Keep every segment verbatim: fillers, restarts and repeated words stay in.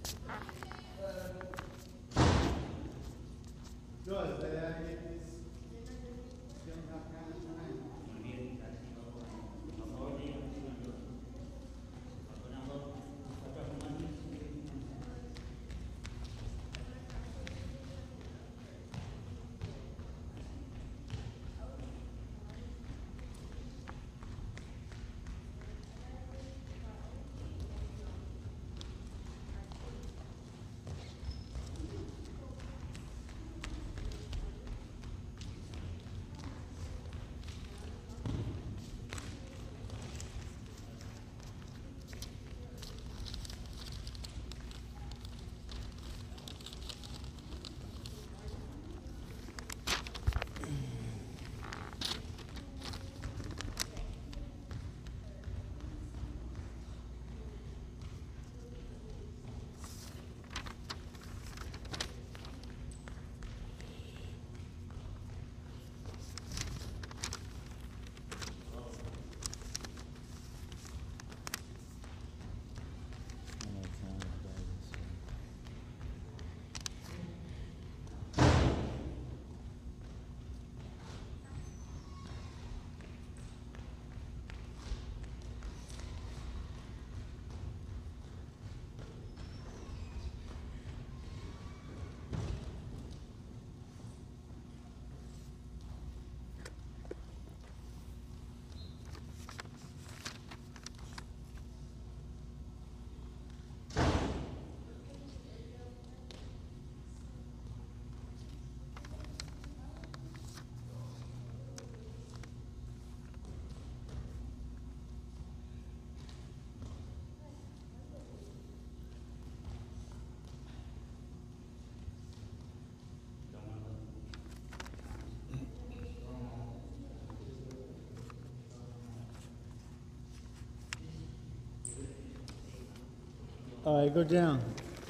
All right, go down.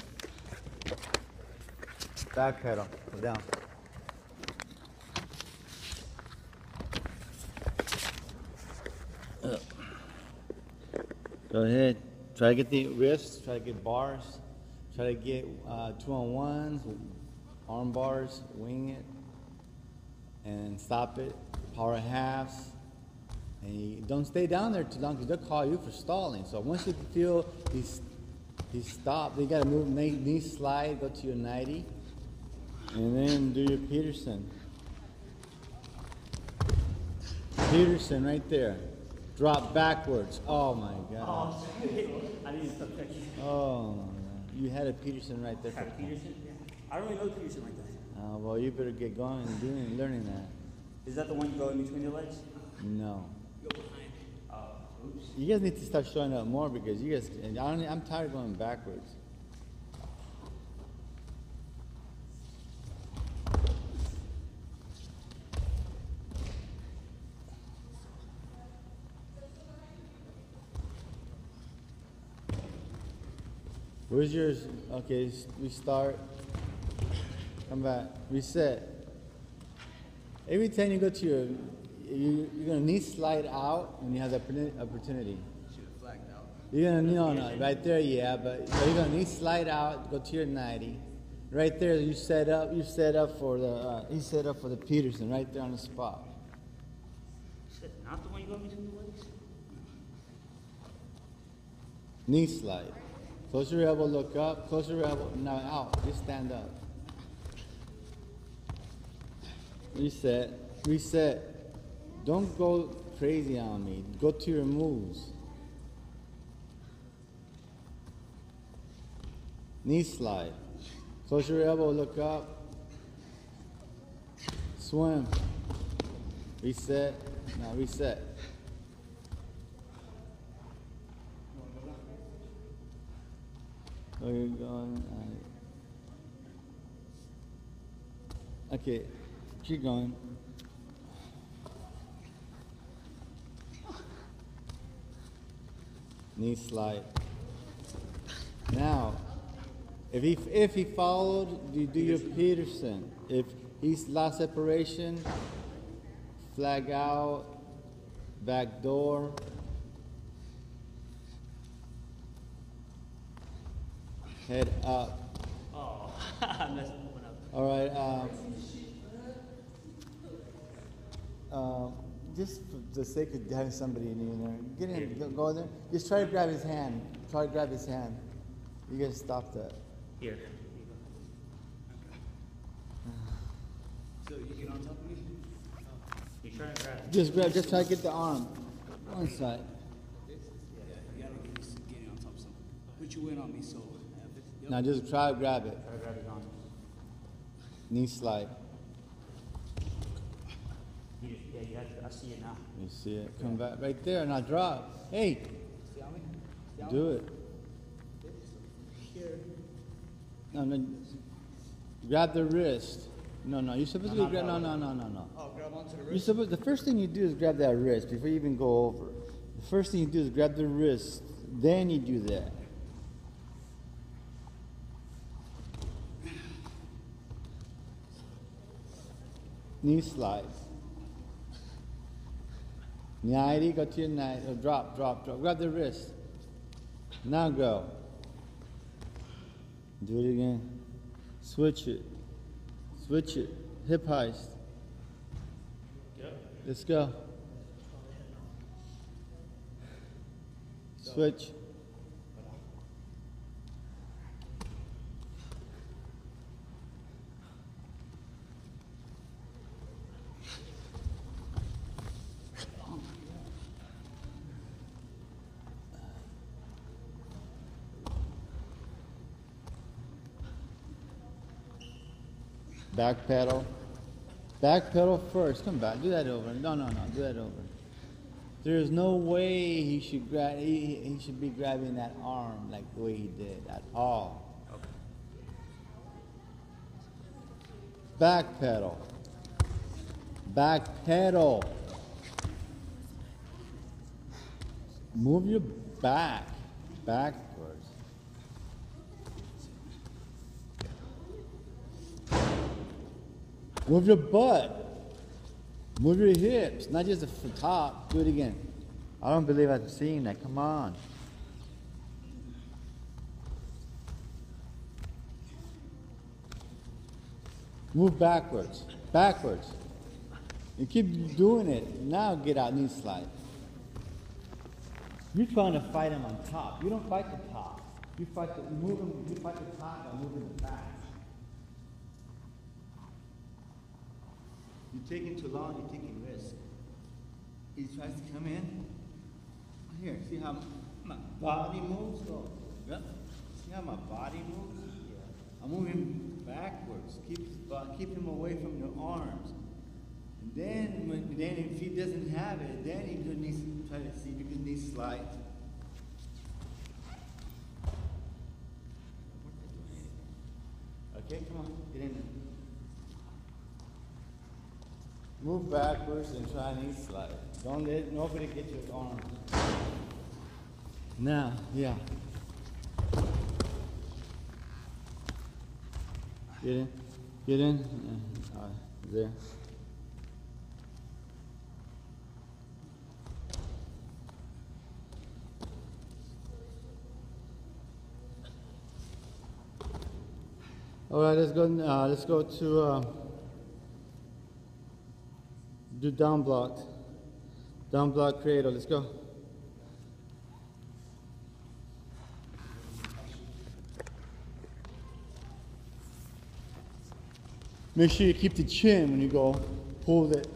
Back pedal, go down. Up. Go ahead. Try to get the wrists, try to get bars, try to get uh, two on ones, arm bars, wing it, and stop it. Power halves. And you don't stay down there too long because they'll call you for stalling. So once you feel he's He stopped. You got to move knee, knee slide, go to your ninety, and then do your Peterson. Peterson right there. Drop backwards. Oh my God. Oh, I didn't stop checking. Oh my God. You had a Peterson right there. Had a Peterson? Yeah. I don't really know Peterson like that. Oh, well, you better get going and doing and learning that. Is that the one you go in between your legs? No. You go behind. Oh, oops. You guys need to start showing up more because you guys, I don't, I'm tired of going backwards. Where's yours? Okay, restart. Come back. Reset. Every time you go to your, you, you're gonna knee slide out when you have the opportunity. Should have flagged out. You're gonna, no, no, right there, yeah, but so you're gonna knee slide out, go to your ninety. Right there, you set up, you set up for the, uh, you set up for the Peterson, right there on the spot. Shit, not the one you go in between the legs? Knee slide. Close your elbow, look up, close your elbow, now out, just stand up. Reset, reset. Don't go crazy on me. Go to your moves. Knee slide. Close your elbow, look up. Swim. Reset. Now reset. Where you going? Right. Okay, keep going. Knee slide. Now, if he if he followed, you do your Peterson. If he's lost separation, flag out, back door. Head up. Oh, I messed one up. All right. Um, um, just for the sake of having somebody in there, get in, go, go there. Just try to grab his hand. Try to grab his hand. You gotta stop that. Here. So you get on top of me? You're trying to grab it. Just grab. Just try to get the arm. One side. Yeah, you gotta get me getting on top of something. Put your weight on me, so. Yep. Now just try to grab it. Try to grab his arm. Knee slide. You just, yeah, you have to, I see it now. You see it? Come back right there. Now drop. Hey, See on me? See on do me? it. Here. No, no. Grab the wrist. No, no. You're supposed No, to grab. No, no, no, no, no, no. Oh, grab onto the You're wrist. supposed. The first thing you do is grab that wrist before you even go over. The first thing you do is grab the wrist. Then you do that. Knee slide. ninety, go to your ninety. Oh, drop, drop, drop. Grab the wrist. Now go. Do it again. Switch it. Switch it. Hip heist. Yep. Let's go. Switch. Back pedal. Back pedal first. Come back. Do that over. No, no, no. Do that over. There's no way he should grab. He, he should be grabbing that arm like the way he did at all. Okay. Back pedal. Back pedal. Move your back backwards. Move your butt. Move your hips, not just the top. Do it again. I don't believe I've seen that. Come on. Move backwards. Backwards. You keep doing it. Now get out, knee slide. You're trying to fight him on top. You don't fight the top. You fight the move him, you fight the top by moving the back. You're taking too long, you're taking risk. He tries to come in. Here, see how my body moves? Go. Yep. See how my body moves? Yeah. I'm moving backwards. Keep his butt, keep him away from your arms. And then, when, then if he doesn't have it, then he could knee, try to see if you can knee slide. Okay, come on, get in there. Move backwards and try knee slide. Don't let nobody get your arm. Now, yeah. Get in. Get in. Uh, there. All right, let's go. Uh, let's go to. Uh, Do down block. Down block cradle. Let's go. Make sure you keep the chin when you go. Pull it.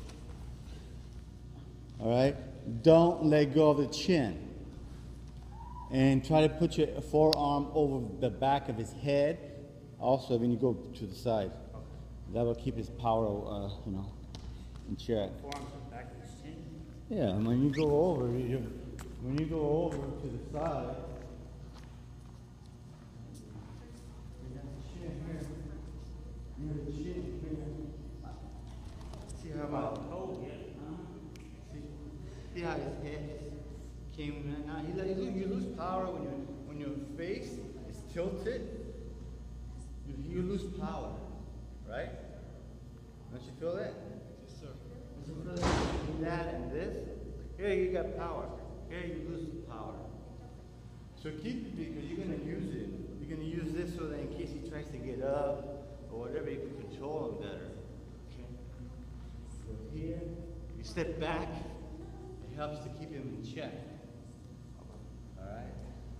All right? Don't let go of the chin. And try to put your forearm over the back of his head. Also, when you go to the side. That will keep his power, uh, you know, in check. Forearms back of his chin. Yeah, and when you go over, you, when you go over to the side, you got the chin here. You have the chin here. See how my Oh, yeah. Uh-huh. see, see how his head came in? Now he, you, lose, you lose power when you when your face is tilted. You, you lose power, right? Don't you feel that? Yes, sir. So for that and this, here you got power. Here you lose power. So keep it because you're gonna use it. You're you're gonna use this so that in case he tries to get up or whatever, you can control him better. Okay. So here, you step back, it helps to keep him in check. All right.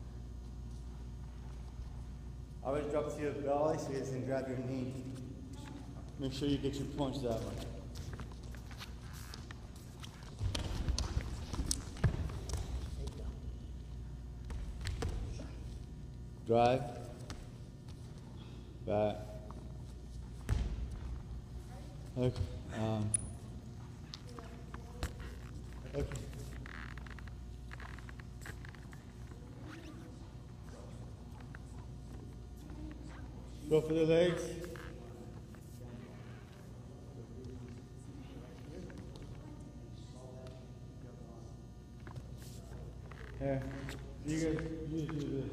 Always drop to your belly so he doesn't grab your knee. Make sure you get your punch that way. Drive. Back. Okay. Um. Okay. Go for the legs. Here. You guys, you do this.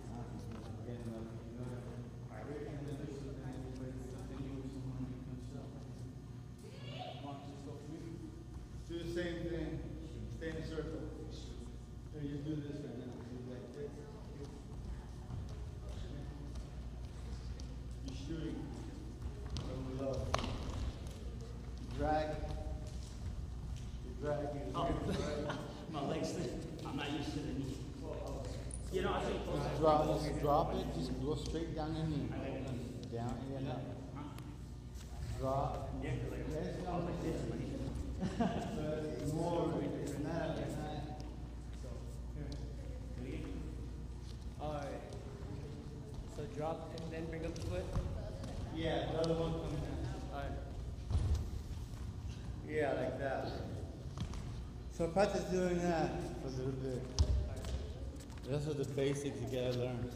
Do the same thing. Stay in a circle. So you do this right now. Do like this. You're shooting from below. Drag. You drag. You Oh, drag. my legs, I'm not used to the knee. You know, I think. Just drop, just drop it. Just go straight down your knee. Down and up. Drop. Yeah, because like, Yes, I was like this, man. but more. Not, not. Alright. So drop and then bring up the foot? Yeah, the other one comes down. Alright. Yeah, like that. So practice doing that for a little bit. Those are the basics you gotta learn.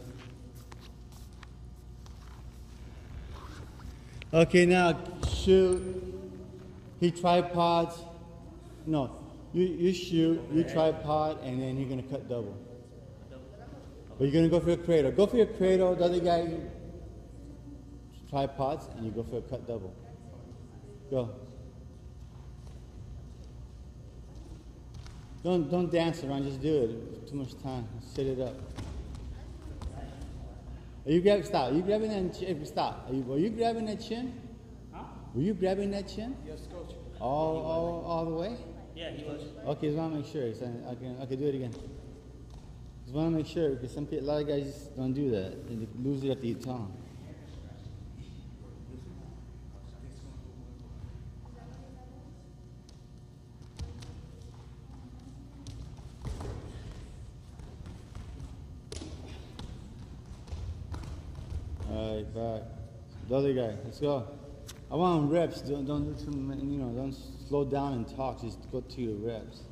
Okay, now shoot. He tripods. No, you, you shoot, you tripod, and then you're gonna cut double. But you're gonna go for a cradle. Go for your cradle, the other guy tripods, and you go for a cut double. Go. Don't don't dance around, just do it. Too much time. Set it up. Are you grab stop? Are you grabbing that chin? Stop. Are you, were you grabbing that chin? Huh? Were you grabbing that chin? Yes, coach. All all all the way? Yeah, he was. Okay, just wanna make sure. So I can okay, do it again. Just wanna make sure because some people, a lot of guys just don't do that. And they lose it at the tongue. All right, back. The other guy, let's go. I want reps. Don't don't do too many. You know, don't slow down and talk. Just go to your reps.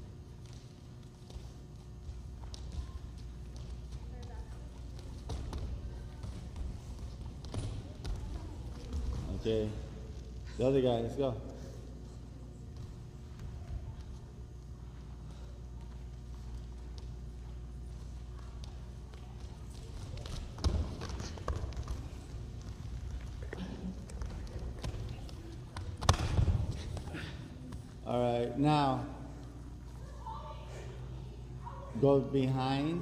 Okay. The other guy, let's go. All right, now go behind.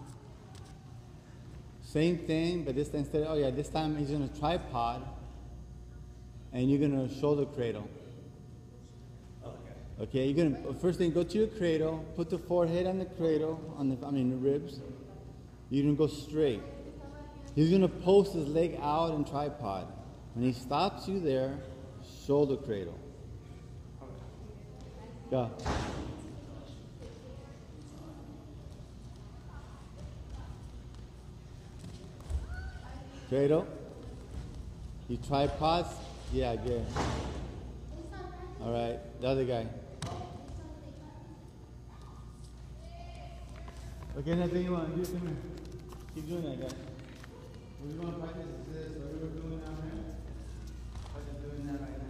Same thing, but this time instead of, oh yeah, this time he's gonna tripod and you're gonna shoulder cradle. Okay. Okay, you're gonna, first thing, go to your cradle, put the forehead on the cradle, on the, I mean the ribs. You're gonna go straight. He's gonna post his leg out and tripod. When he stops you there, shoulder cradle. Go. Cradle. You tripods? Yeah, good. All right, the other guy. Okay, nothing you want to do, come here. Keep doing that, guy. What you want to practice is this, what we were doing down here. Practice doing that right now.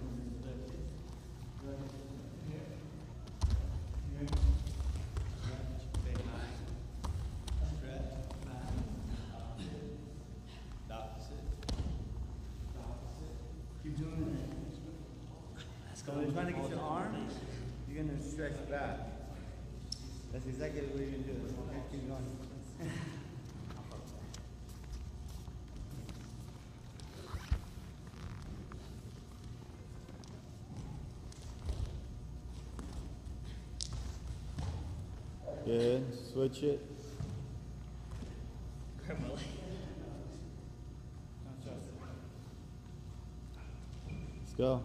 Keep doing it. So when you're trying to get your arm, you're going to stretch back. That's exactly what you're going to do. Okay, keep going. Good. Switch it. Grab my leg. Let's go.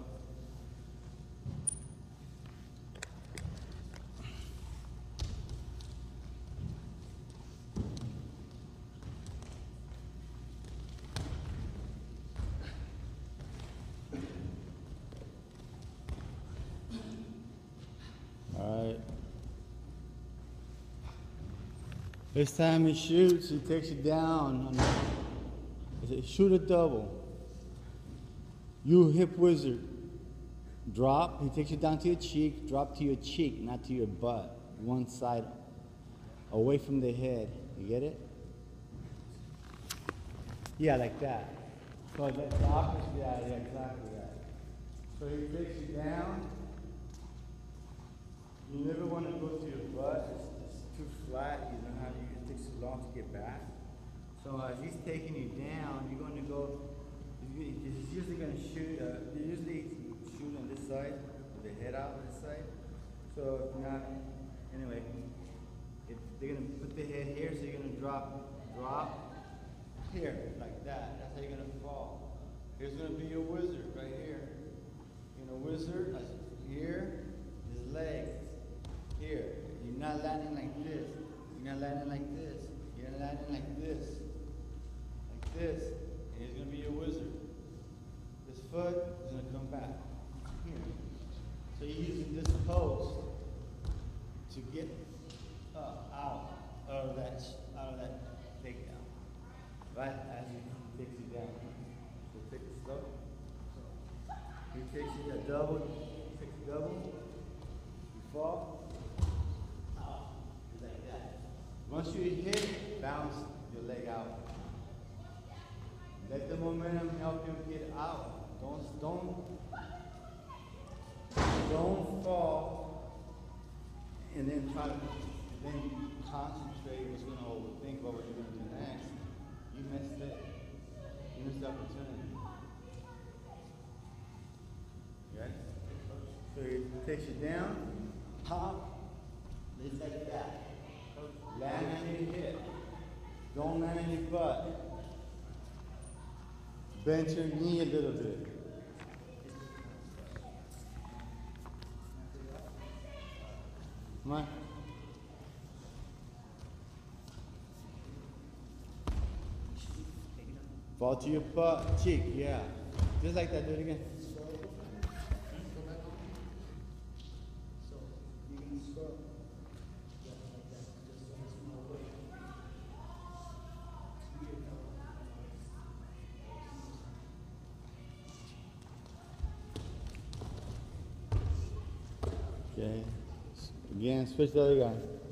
All right. This time he shoots, he takes you down. On the, shoot a double. You hip wizard. Drop, he takes you down to your cheek, drop to your cheek, not to your butt. One side, away from the head. You get it? Yeah, like that. So that's the opposite, yeah, yeah, exactly that. So he takes you down. You never want to go to your butt. It's, it's too flat. You don't have. It takes too long to get back. So as he's taking you down, you're going to go. He's usually going to shoot. Uh, they usually shoot on this side, with the head out on this side. So if not, anyway, if they're going to put the head here, so you're going to drop, drop here like that. That's how you're going to fall. Here's going to be your wizard right here. You're going to wizard here. His legs. Here, you're not landing like this. You're not landing like this. You're landing like this. Like this. And he's going to be your wizard. This foot is going to come back. Here. So you're using this pose to get uh, out of that out of that takedown. Right as he takes you down. So take it slow. He takes you a double. Takes a double. You fall. Once you hit, bounce your leg out. Let the momentum help you get out. Don't don't don't fall and then try to and then concentrate what's gonna overthink what you're gonna do next. You missed it. You missed the opportunity. Right? So he takes you down, pop, just like that. Land on your hip. Don't land on your butt. Bend your knee a little bit. Come on. Fall to your butt, cheek, yeah. Just like that, do it again. Okay. Again, switch the other guy.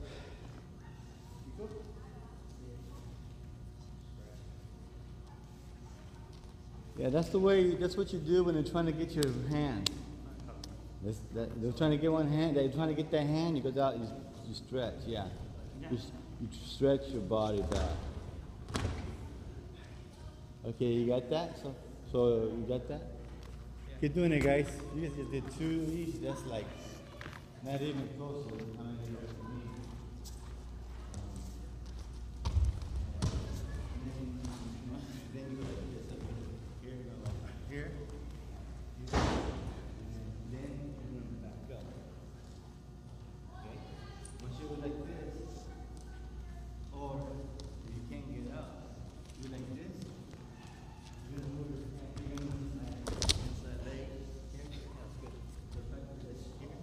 Yeah, that's the way, that's what you do when they're trying to get your hand. That's, that, they're trying to get one hand, they're trying to get that hand, you go out, you, you stretch, yeah. You, you stretch your body back. Okay, you got that? So, so you got that? Keep doing it, guys. You guys just did two each, that's like, not even close to how many you guys need. Then you go like this. Here you go like here. And then you're going to back up. Okay? Once you go like this, or if you can't get up, you like this. You're going to move your hand. You're going to move your hand. Inside leg. Here. That's good. Perfect. This here.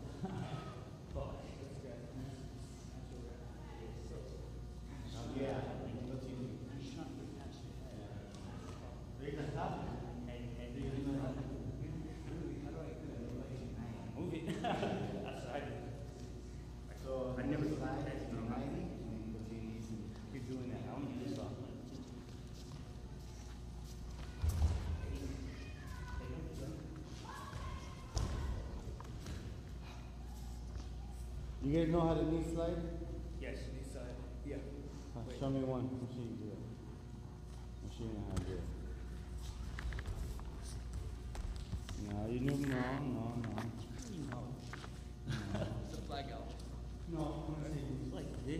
Yeah. Move it. That's I do. So I never slide slide. it to ninety, and go to your knees and keep doing that. I want you to stop. You guys know how to knee slide? Yes. This side. Yeah. Uh, show me one. I'll show you do it. I'll show you how to do it. No, you know, no, no, no. It's a flag out. No, I'm gonna say Like this.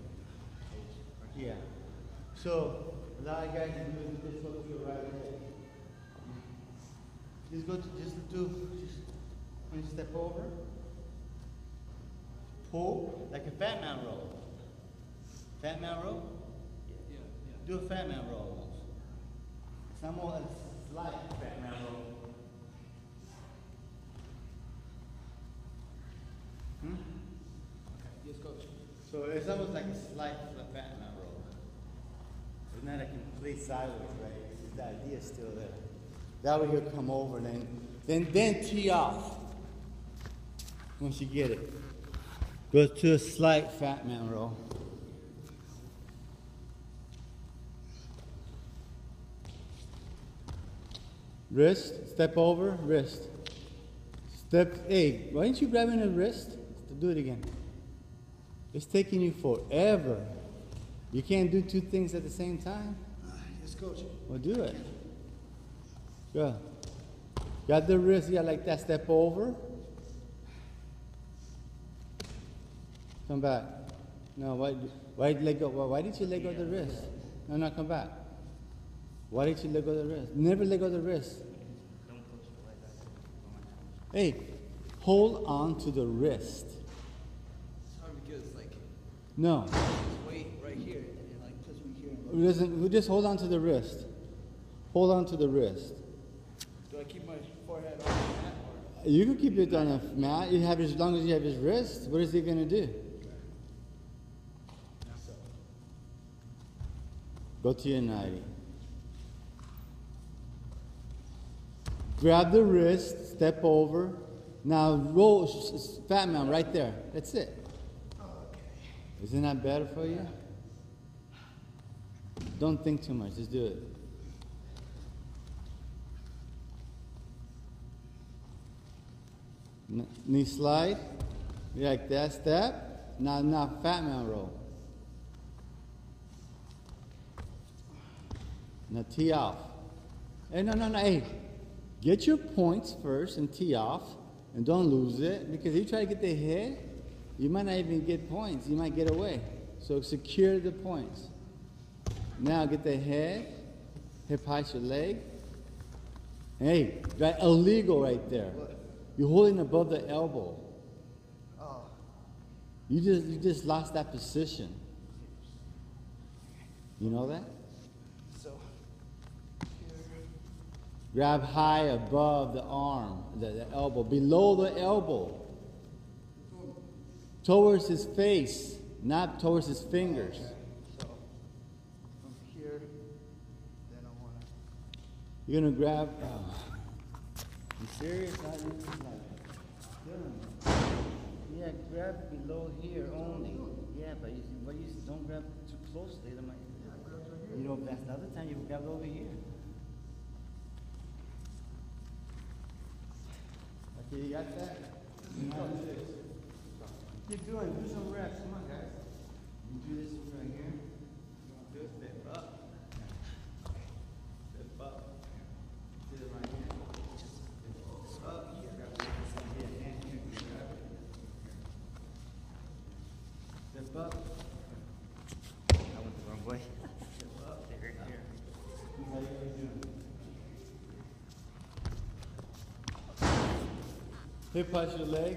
Yeah. So a lot of guys do this hook to your right leg. Just go to just do just when you step over. Pull like a fat man roll. Fat man roll? Yeah, yeah. Do a fat man roll almost. It's not more a slight fat man roll. Hmm? Yes, coach. So it's almost like a slight fat man roll. It's not a complete sideways, right? It's the idea still there. That way he'll come over and then then then tee off. Once you get it. Go to a slight fat man roll. Wrist, step over, wrist. Step, hey, why aren't you grabbing the wrist? Do it again. It's taking you forever. You can't do two things at the same time. Uh, yes, coach. Well, do it. Go. Got the wrist, yeah, like that. Step over. Come back. No, why, why let go? Why, why did you let go of the wrist? No, no, come back. Why did you let go of the wrist? Never let go of the wrist. Don't push the leg back on my challenge. Hey, hold on to the wrist. It's hard because like No, this weight right here and it like puts me here. we doesn't. We just hold on to the wrist. Hold on to the wrist. Do I keep my forehead on the mat or? You can keep it on a mat. You have as long as you have his wrist. What is he gonna do? Go to your ninety. Grab the wrist, step over. Now roll, s- s- fat man, right there. That's it. Isn't that better for you? Don't think too much. Just do it. N- knee slide. Like that. Step. Now, now, fat man roll. Now tee off. Hey, no, no, no. Hey, get your points first and tee off, and don't lose it because if you try to get the hit, you might not even get points. You might get away. So secure the points. Now get the head, hip height your leg. Hey, that illegal right there. You're holding above the elbow. Oh. You just you just lost that position. You know that? So Grab high above the arm, the, the elbow, below the elbow. Towards his face, not towards his fingers. so from here, then I wanna You're gonna grab. Oh. You serious? Not even like Dylan. Yeah, grab below here only. Yeah, but you, but you don't grab too closely. They might, you know, that's the other time you grab over here. Okay, you got that? Now do this. Keep doing. Do some reps. Come on, guys. You do this right here. Do a step up. Step up. Do it right here. Step up. Grab it. Yeah, hand here. Grab it. Step up. I went the wrong way. Step up. Stay right here. How you guys doing? Hip touch your leg.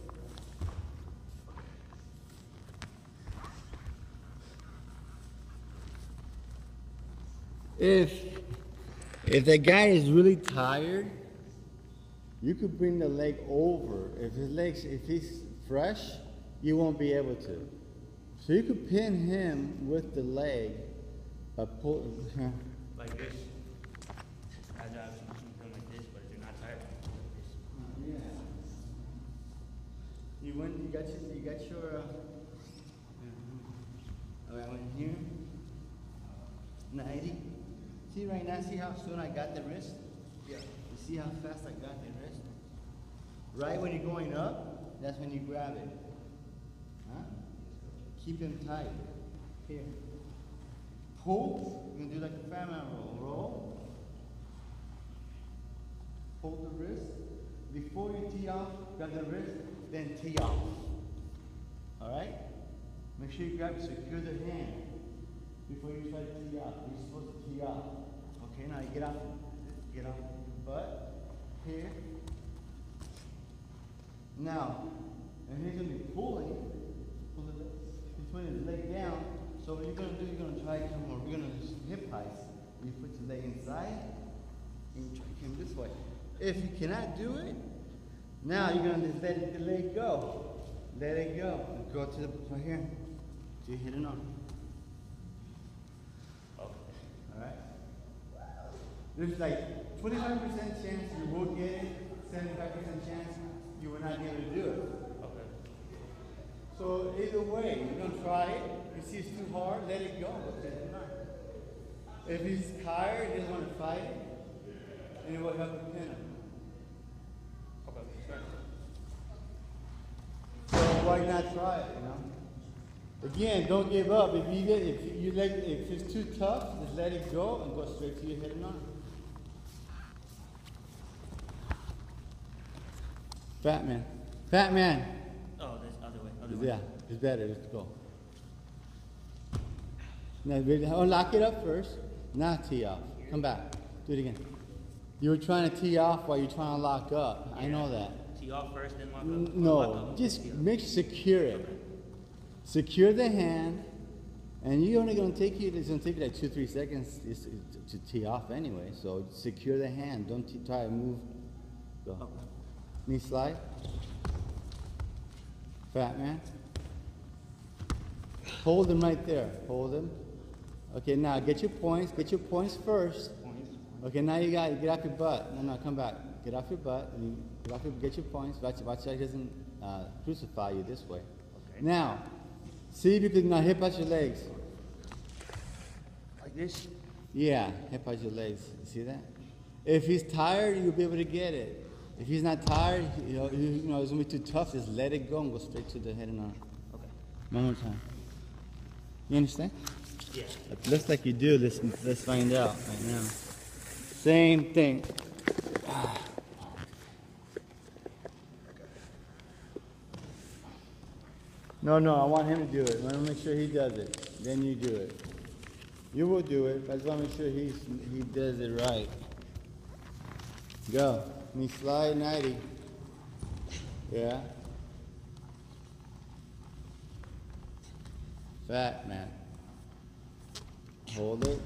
If if the guy is really tired, you could bring the leg over. If his legs, if he's fresh, you won't be able to. So you could pin him with the leg, uh, pull. Like this. I drive something like this, but if you're not tired, like this. Yeah. You went. You got your. You got your. Uh, all right, I went here. ninety. See right now. See how soon I got the wrist. yeah. You see how fast I got the wrist. Right when you're going up, that's when you grab it. Huh? Keep him tight. Here. Pull. You can do like a famine roll. Roll. Hold the wrist. Before you tee off, grab the wrist, then tee off. All right? Make sure you grab it, secure the hand. before you try to tee off. You're supposed to tee off. Okay, now you get off, get off your butt, here. Now, and he's gonna be pulling, pull the, he's putting his leg down. So what you're gonna do, you're gonna try to come over, we're gonna hip heist. You put your leg inside, and you try to come this way. If you cannot do it, now you're gonna just let the leg go. Let it go. Go to the, right here. So you hit it on. Alright? There's like twenty-five percent chance you will get it, seventy-five percent chance you will not be able to do it. Okay. So either way, you're gonna try it. If you see it's too hard, let it go. If he's tired, he doesn't want to fight it, and it will help him pin him. Okay. Sure. So why not try it, you know? Again, don't give up. If you get, if you let, if it's too tough, just let it go and go straight to your head and arm. Fat man, fat man. Oh, this other way. Other way. Yeah, it's better. Let's go. Now, really- oh, lock it up first. Now tee off. Come back. Do it again. You were trying to tee off while you're trying to lock up. I know that. Tee off first, then lock N- up. No, Lock up. just Tee off. make secure it. Secure the hand, and you're only going to take you. It's going to take you like two, three seconds is- to, to tee off anyway. So secure the hand. Don't t- try to move. Go. Okay. Knee slide. Fat man. Hold him right there. Hold him. Okay, now get your points. Get your points first. Points. Okay, now you got get off your butt. No, no, come back. Get off your butt. And you get off your, get your points. Watch, watch that he doesn't uh, crucify you this way. Okay. Now, see if you can now hip out your legs. Like this? Yeah, hip out your legs. You see that? If he's tired, you'll be able to get it. If he's not tired, you know, you, you know it's gonna be too tough. Just let it go and go straight to the head and arm. Okay. One more time. You understand? Yeah. It looks like you do. Let's let's find out right now. Same thing. No, no, I want him to do it. I want to make sure he does it. Then you do it. You will do it. But I just want to make sure he's he does it right. Go. Knee slide ninety. Yeah. Fat man. Hold it.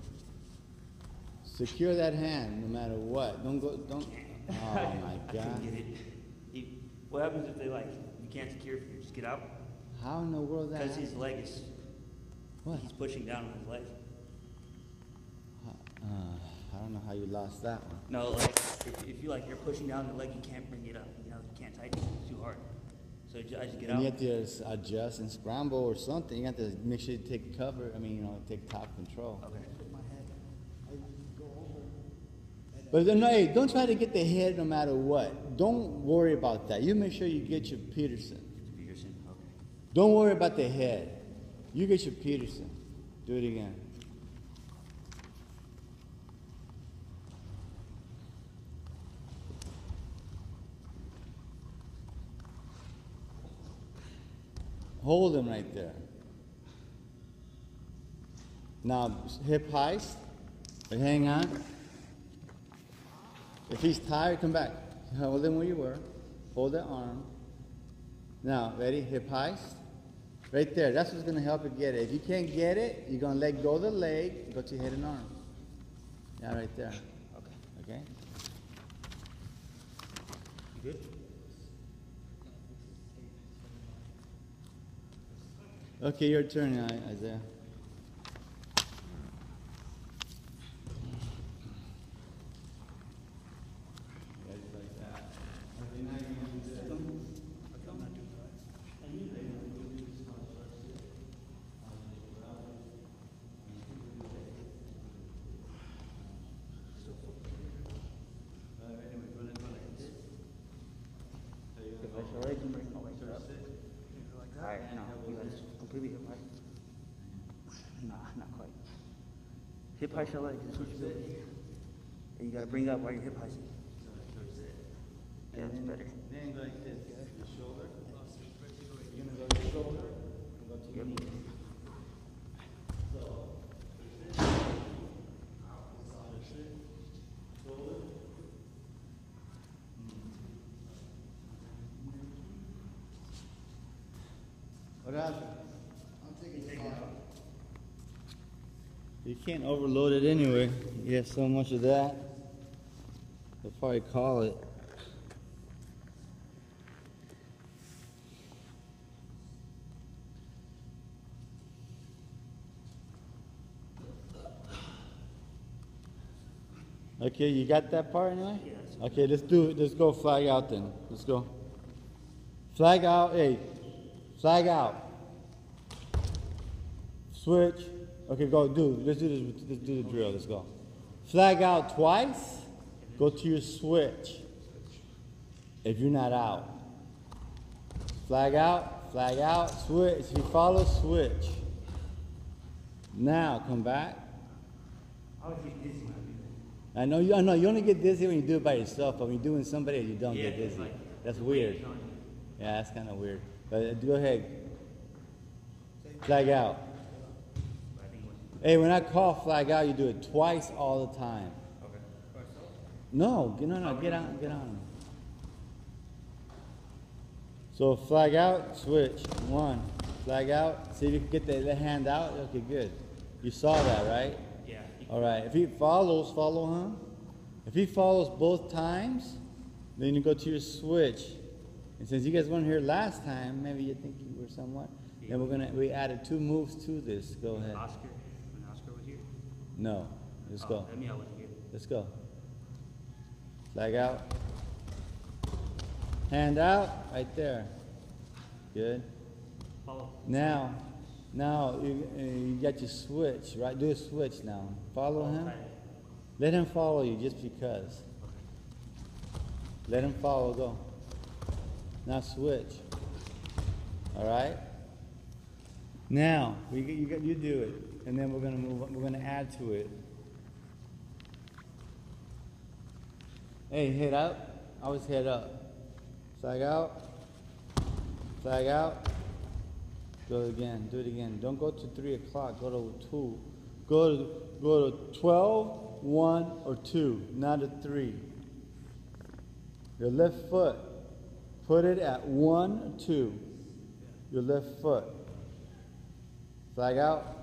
Secure that hand no matter what. Don't go, don't. Oh my I God. couldn't get it. You, what happens if they like, you can't secure it, you just get out? How in the world that Because his happened? leg is, What? he's pushing down on his leg. Uh, I don't know how you lost that one. No, like, if, if you like, you're pushing down the leg, you can't bring it up, you know, you can't tighten it, it's too hard. So ju- I just get And out. you have to s- adjust and scramble or something. You have to make sure you take cover. I mean, you know, take top control. Okay. But then, no, hey, don't try to get the head no matter what. Don't worry about that. You make sure you get your Peterson. Peterson, okay. Don't worry about the head. You get your Peterson. Do it again. Hold him right there. Now, hip heist. But hang on. If he's tired, come back. Hold him where you were. Hold that arm. Now, ready? Hip heist. Right there. That's what's going to help you get it. If you can't get it, you're going to let go of the leg, go to your head and arm. Yeah, right there. Okay. Okay? You good? Okay, your turn, I- Isaiah. If I show leg, you bring my leg up. Alright, no, you guys completely hip high. Nah, not quite. Hip high your leg, that's what you do. And you gotta bring up while you're hip high. Yeah, that's better. Then go like this. Your shoulder. You're going to go to your shoulder. Go to your Yep. knee. So, What happened? You can't overload it anyway. You have so much of that. They'll probably call it. Okay, you got that part anyway? Okay, let's do it. Let's go flag out then. Let's go. Flag out. Hey, flag out. Switch. Okay, go do. Let's do this. Let's do the drill. Let's go. Flag out twice. Go to your switch. If you're not out. Flag out. Flag out. Switch. If you follow, switch. Now come back. I always get dizzy when I do that. I know you. I know you only get dizzy when you do it by yourself, but when you're doing somebody, you don't Yeah, get it's dizzy. like- That's weird. Yeah, that's kind of weird. But uh, go ahead. Flag out. But I think once you Hey, when I call flag out, you do it twice all the time. Okay. No, get- no, no, get on, get on. So flag out, switch. One. Flag out. See if you can get the, the hand out. Okay, good. You saw that, right? Yeah. All right. If he follows, follow him. If he follows both times, then you go to your switch. And since you guys weren't here last time, maybe you think you were somewhat. Then we're gonna we added two moves to this. Go ahead. Oscar, when Oscar was here? No. Let's Oh, go. That means I wasn't here. Let's go. Flag out. Hand out. Right there. Good. Follow. Now, now you, uh, you got your switch, right? Do a switch now. Follow him. Right. Let him follow you just because. Let him follow. Go. Now switch. All right. Now we you got you do it, and then we're gonna move. We're gonna add to it. Hey, head up. Always head up. Flag out. Flag out. Go again. Do it again. Don't go to three o'clock. Go to two. Go to go to twelve, one, or two. Not a three. Your left foot. Put it at one, two. Your left foot. Flag out.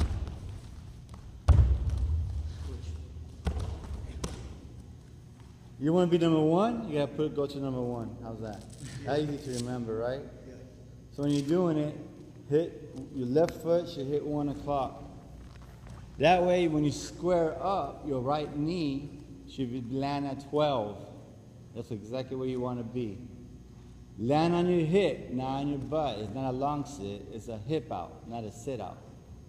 You want to be number one? You gotta put go to number one. How's that? That's easy to remember, right? So when you're doing it, hit your left foot should hit one o'clock. That way, when you square up, your right knee should be land at twelve. That's exactly where you want to be. Land on your hip, not on your butt. It's not a long sit, it's a hip out, not a sit out.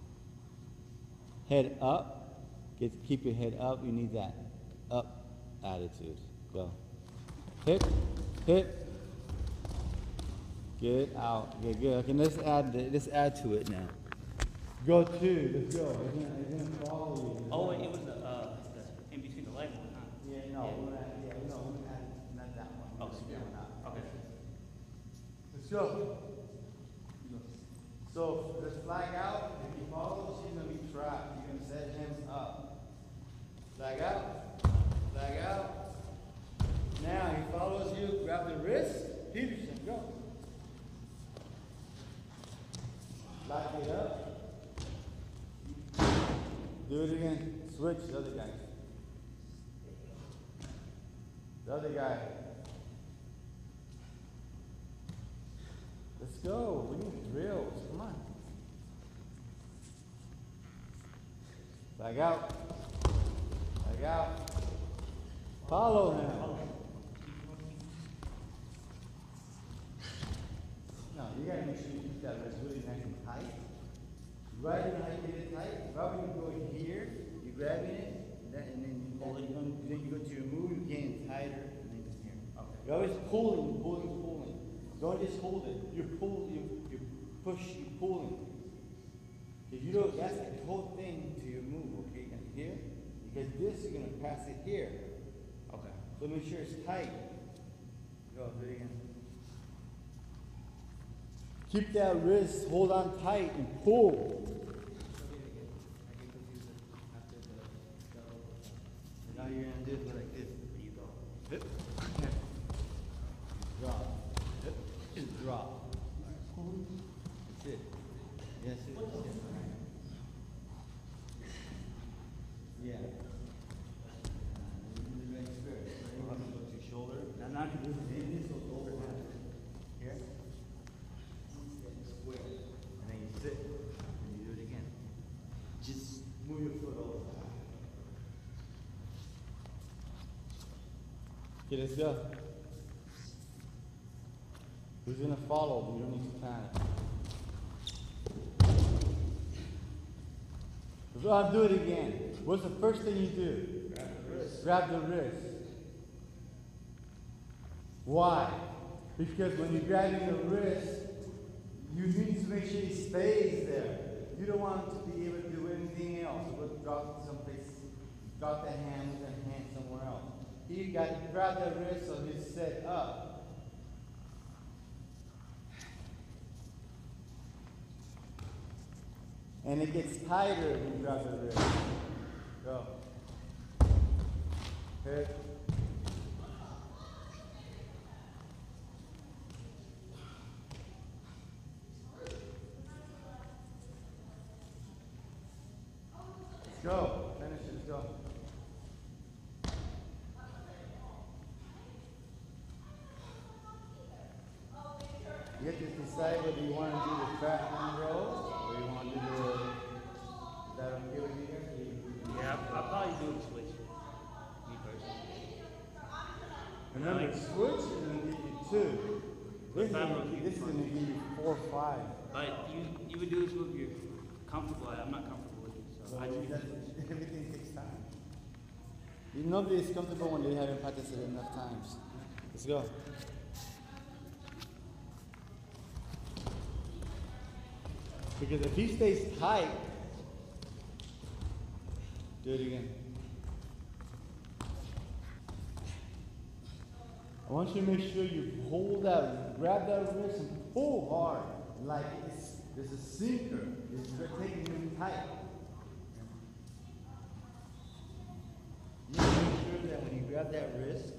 Head up. Get, keep your head up. You need that up attitude. Go. Hip, hip. Good, out. Good, good. Okay, let's add, the, let's add to it now. Go two, let's go. It's gonna, it's gonna follow you. Oh, wait, it was the, uh, the, in between the leg one, huh? Yeah, no, we're gonna, yeah, no, we're gonna add, not that one. Oh, Just that one out. Okay. Let's go. So let's flag out. If he follows, he's gonna be trapped. You're gonna set him up. Flag out. Flag out. Now he follows you. Grab the wrist. Peterson, go. Lock it up. Do it again. Switch the other guy. The other guy. Let's go. We need drills. Come on. Flag out. Flag out. Follow him. No, you gotta make sure you keep that wrist really nice and tight. Right when I get it tight, right when you go here, you're grabbing it, and then, and then, you, then, you go, then you go to your move, you're getting tighter, and then here. Okay. You're always pulling, pulling, pulling. Don't just hold it. You pull, you, you push, you pulling. If you don't, that's the whole thing to your move, okay? Here, because this, you're gonna pass it here. Okay. So make sure it's tight. Go, do it again. Keep that wrist, hold on tight, and pull. And now you're gonna do it like this. There you go. Hip. Drop. Hip. Just drop. That's it. Yes, it is. Yeah. Right first. Go to your shoulder. Now, now you do this. Then this goes over here. Square. And then you sit. And you do it again. Just move your foot over. Okay, let's go. Who's gonna follow? You don't need to plan it. I'll do it again. What's the first thing you do? Grab the wrist. Grab the wrist. Why? Because when you're grabbing the wrist, you need to make sure he stays there. You don't want him to be able to do anything else. So we'll drop someplace, drop the hand with the hand somewhere else. Here you got to grab the wrist so he's set up. And it gets tighter when you grab the wrist. Go. Hit. Let's go. Finish it. Let's go. You have to decide whether you want to do the fat hand roll or you want to do the. Is that okay with you guys? Yeah, I'll, I'll probably do a switch. Me personally. Remember, switch is going to give you two. This, Five is, rotations. this is going to give you four or five. But you, you would do this if you're comfortable. I'm not comfortable with it, so So I just that's, everything takes time. You, nobody is comfortable when they haven't practiced it enough times. Let's go. Because if he stays tight, do it again. I want you to make sure you hold that, grab that wrist and pull hard, like it's, there's a sinker. It's taking him tight. You need to make sure that when you grab that wrist,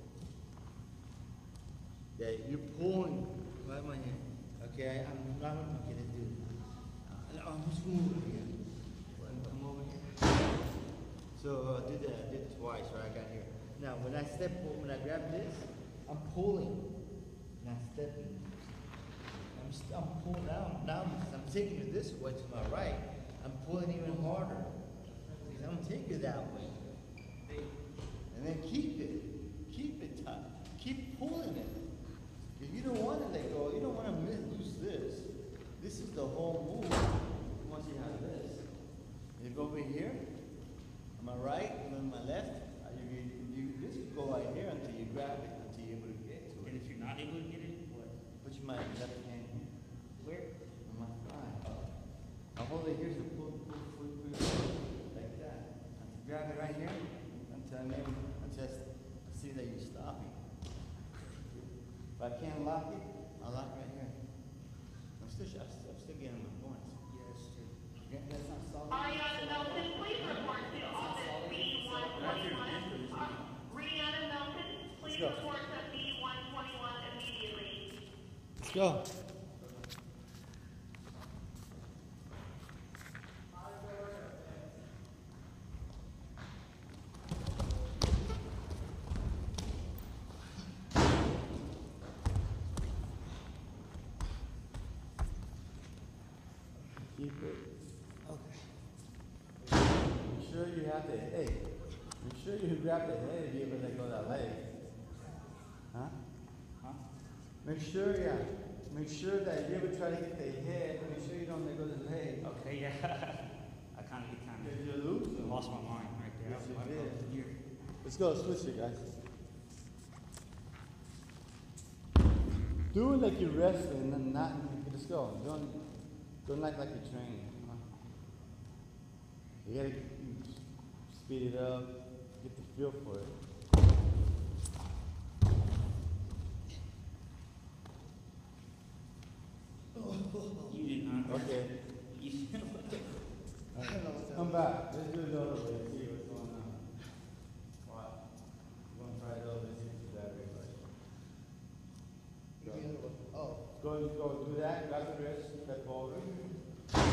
that you're pulling. Right my hand. Okay, I'm not okay, let's do it. Uh, I'm just moving again. Come over here. So uh, did that, did it twice, right? I got here. Now when I step, when I grab this, I'm pulling, not stepping. I'm, st I'm pulling down, now because I'm taking it this way to my right. I'm pulling even harder. Because I'm gonna take it that way. And then keep it, keep it tight. Keep pulling it. If you don't want to let go, you don't want to lose this. This is the whole move. Once you have this, you go over here, on my right, and on my left, uh, you, you, you, this will go right here until you grab it, until you're able to get to And it. if you're not able to get it, what? Put your my left hand here, Where? on my thigh. I'll hold it here, so pull, pull, pull, pull, pull, like that. Until grab it right here, until I maybe, until I s- see that you're stopping. If I can't lock it, I'll lock right here. I'm still, I'm still, I'm still getting my points. Yes, sir. Yeah, that's not solid. Ariana Melton, please report to office B one twenty-one. Rihanna Melton, please go. report to B one twenty-one immediately. Let's go. Keep it. Okay. Make sure you have the hey. Make sure you grab the head if you ever let go of that leg. Huh? Huh? Make sure, yeah. Make sure that if you ever try to get the head, make sure you don't let go of the leg. Okay, yeah. I kind of get kind Because of you lose them. lost my mind right there. Yes, you I- I- did. Here. Let's go, switch it, guys. Do it like you're wrestling, and not. Let's go. Don't, don't act like you're training. Come on. You gotta speed it up, get the feel for it. You did not. Okay. You- All right. Come back. Let's do it the other way. See what's going on. Watch. We're gonna try it over. See if that way. Go. Oh. Go, go do that. Grab the wrist. Step over.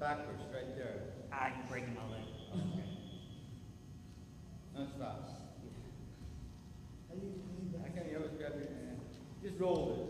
backwards, right there. Ah, you're breaking my leg. Okay. No, stop. I can't always grab your hand. Just roll it.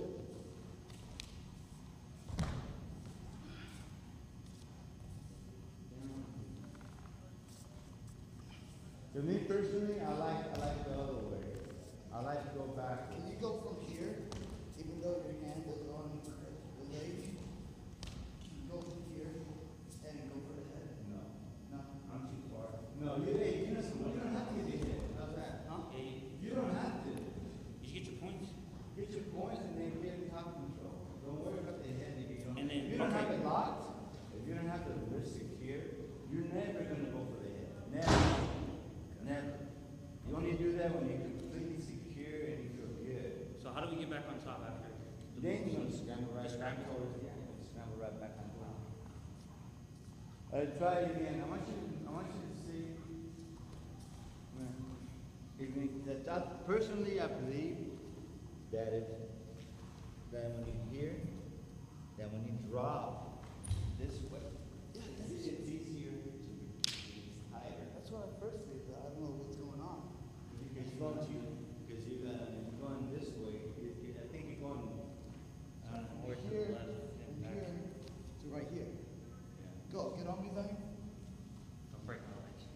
For me personally, I like I like the other way. I like to go back. Can you go from here, even though your hand is on the leg? Can you go from here and go for the head? No, No. I'm too far. No, you, hey, you, don't, you don't have to get hit. How's that? Huh? Hey, You don't have to. you get your points. Get your points and then get top control. Don't worry about the head if you don't. And then- if you don't have okay. it locked, if you don't have the wrist secure, you're never gonna go for the head. Never. Never. You only do that when you're completely secure and you feel good. So how do we get back on top after? Then you're gonna scramble right Just back scramble? towards, yeah, scramble right back on top. Alright, try it again. I want you, I want you to see. If you, that, that, personally, I believe that if, that when you hear, that when you drop this way, it's easier to release tighter. That's what I first did, but I don't know what's going on. Because you're going to, because you're gonna, if you're going this way, you, you, I think you're going, I don't know, More to the Here, left from and back. here to right here. yeah. Go, get on me, Vang. Don't break my legs.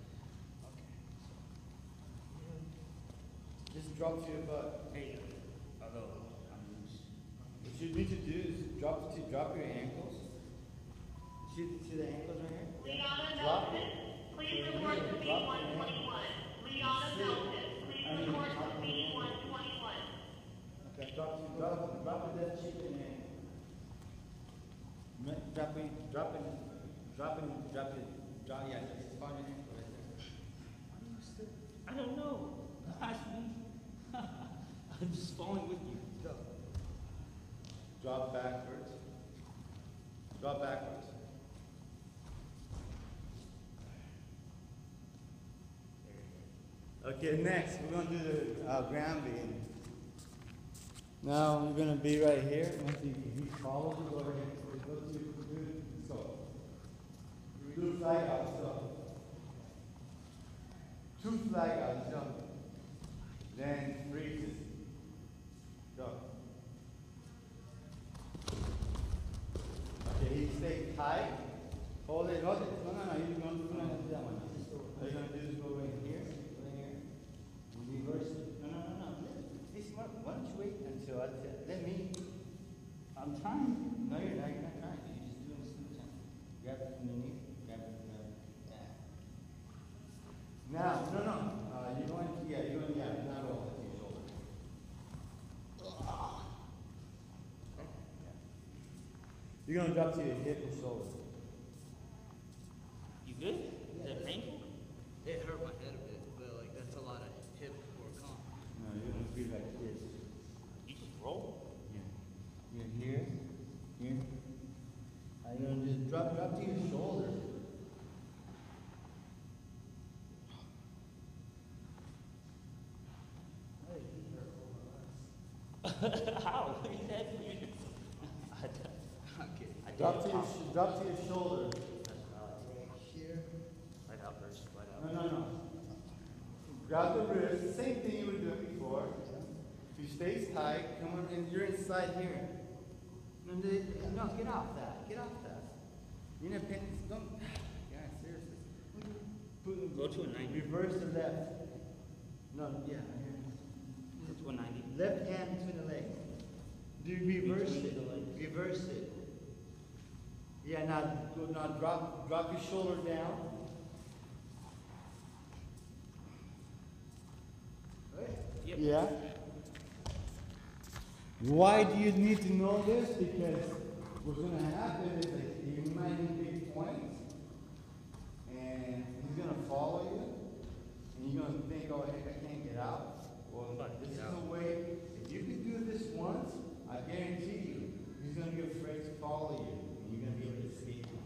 Just drop to your butt. Hey, although I'm loose. What you need to do is drop to drop your ankles. See, see the ankles right here? Liana Drop Melton, it. please So report here, to B drop one your twenty-one. Liana Sit. Melton, please I mean, report drop to your B one ankles. twenty-one. Okay. Drop, drop, drop it that cheek and then. Ma- Drop it, drop it, drop it, drop it, drop, yeah, just find your ankle right there. I don't know. Ask me. I'm just following with you. Go. Drop backwards. Drop backwards. Okay, next we're gonna do the uh, ground beam. Now we're gonna be right here. Once he, he follows you, go ahead. Go to do so. Do flag out, so. Two flag out, jump. Then freezes. Go. Okay, he stay tight. Hold it, hold it. No, no, no, you're gonna do that one. All you're gonna do is go right here, right here. And reverse it. No, no, no, no. This, why why don't you wait until I tell, let me. I'm trying. No, you're not, you're not trying. You're just doing it smooth time. Grab it from the knee, grab it, grab it. Yeah. Now, no, no, uh, you're going, yeah, you're going, yeah, not all to your shoulder. You're gonna drop to your hip and shoulder. You good? Is that painful? It hurt my head a bit, but like that's a lot of hip work, huh? No, you're gonna be like this. You just roll. Yeah. You're here, here. Are you gonna just drop, drop to your shoulder? How? Is that weird? I don't- Okay. I Drop did to your, it. sh- drop to your shoulder. That's valid. Right here. Right out first, right No, out. no, no. Grab the wrist, same thing you were doing before. If you stay tight, come on, and you're inside here. No, the- no, get off that, get off that. You're not paying, don't, yeah, seriously. Put- Go to a ninety. Reverse the left. No, yeah, here. Go to a ninety. Left hand between the legs. Do you reverse Between it? the legs. Reverse it. Yeah, now, go, now drop, drop your shoulder down. Yep. Yeah. Why do you need to know this? Because what's going to happen is that you might need big points, and he's going to follow you, and you're going to think, oh, heck, I can't get out. Well, But this get is out. the way. If you can do this once, I guarantee you, he's going to be afraid to follow you, and you're going to be able to escape him.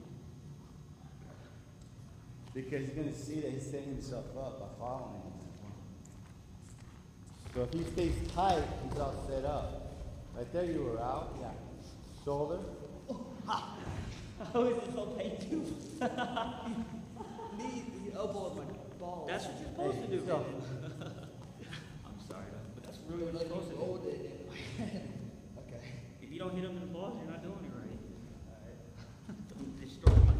Because he's going to see that he's setting himself up by following him. So if he stays tight, he's all set up. Right there, you were out. Yeah. Shoulder. How is this all pain too? Knee, the elbow of my ball. That's what you're supposed to do. let's go. I'm sorry, though, but that's really what you're supposed to do. Okay. If you don't hit him in the balls, you're not doing it right. Alright. Don't destroy my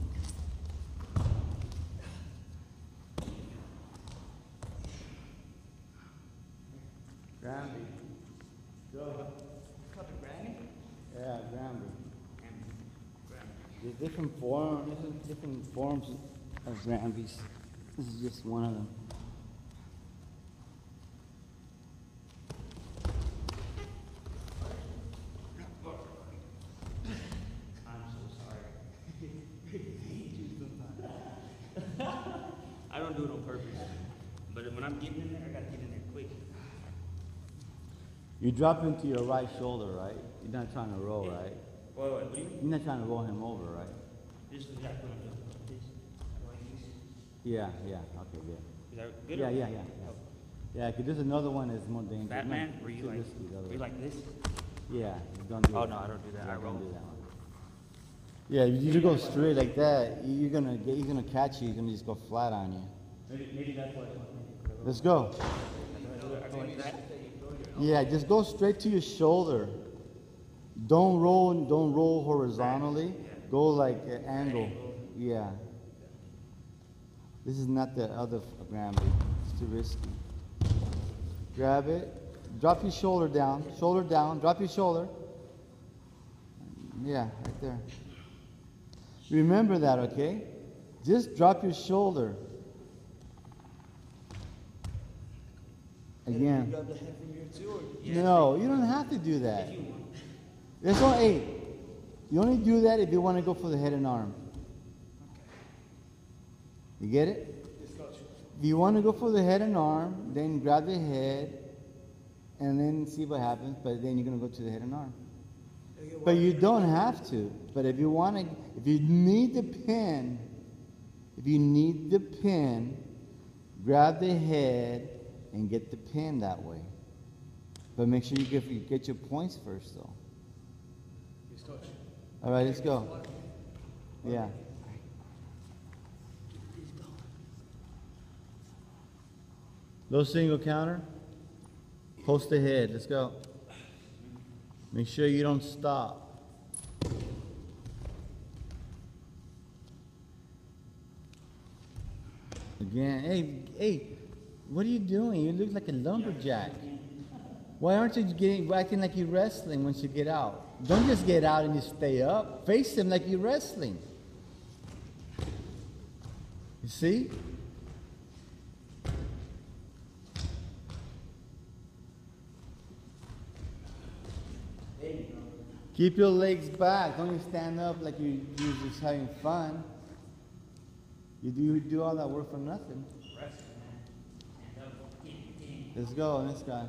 Granby. Go. Called the granny? Yeah, Granby. And grab. There's different forms, different, different forms of Granbys. This is just one of them. I'm so sorry. I don't do it on purpose. But when I'm getting in there, I gotta get in there quick. You drop into your right shoulder, right? You're not trying to roll, right? Wait, wait, what do you mean? You're not trying to roll him over, right? This is exactly what I'm doing. This. Like this. Yeah, yeah, okay, good. Is that good? Yeah, or- yeah, yeah, yeah. Yeah, because there's another one that's more dangerous. Batman? No, Were you too like, risky, the other were you one. like this? Yeah, don't do Oh, that. no, I don't do that. Yeah, I don't roll. do that one. Yeah, if you just go straight like that, you're gonna get, he's gonna catch you, he's gonna just go flat on you. Maybe, maybe that's what. Let's go. I go like that. Yeah, just go straight to your shoulder. Don't roll, don't roll horizontally. Go like an angle. Yeah. This is not the other Granby. It's too risky. Grab it. Drop your shoulder down. Shoulder down. Drop your shoulder. Yeah, right there. Remember that, okay? Just drop your shoulder. Again. Grab the head from here too, or? No, you don't have to do that. There's no eight. You only do that if you want to go for the head and arm. You get it? If you want to go for the head and arm, then grab the head and then see what happens, but then you're going to go to the head and arm. But you don't have to. But if you want to, if you need the pin, if you need the pin, grab the head and get the pin that way. But make sure you get, you get your points first, though. All right, let's go. Yeah. Low single counter. Post the head. Let's go. Make sure you don't stop. Again, hey, hey, what are you doing? You look like a lumberjack. Why aren't you getting acting like you're wrestling once you get out? Don't just get out and just stay up. Face them like you're wrestling. You see? Keep your legs back. Don't just stand up like you, you're just having fun. You do, you do all that work for nothing. Let's go, this guy.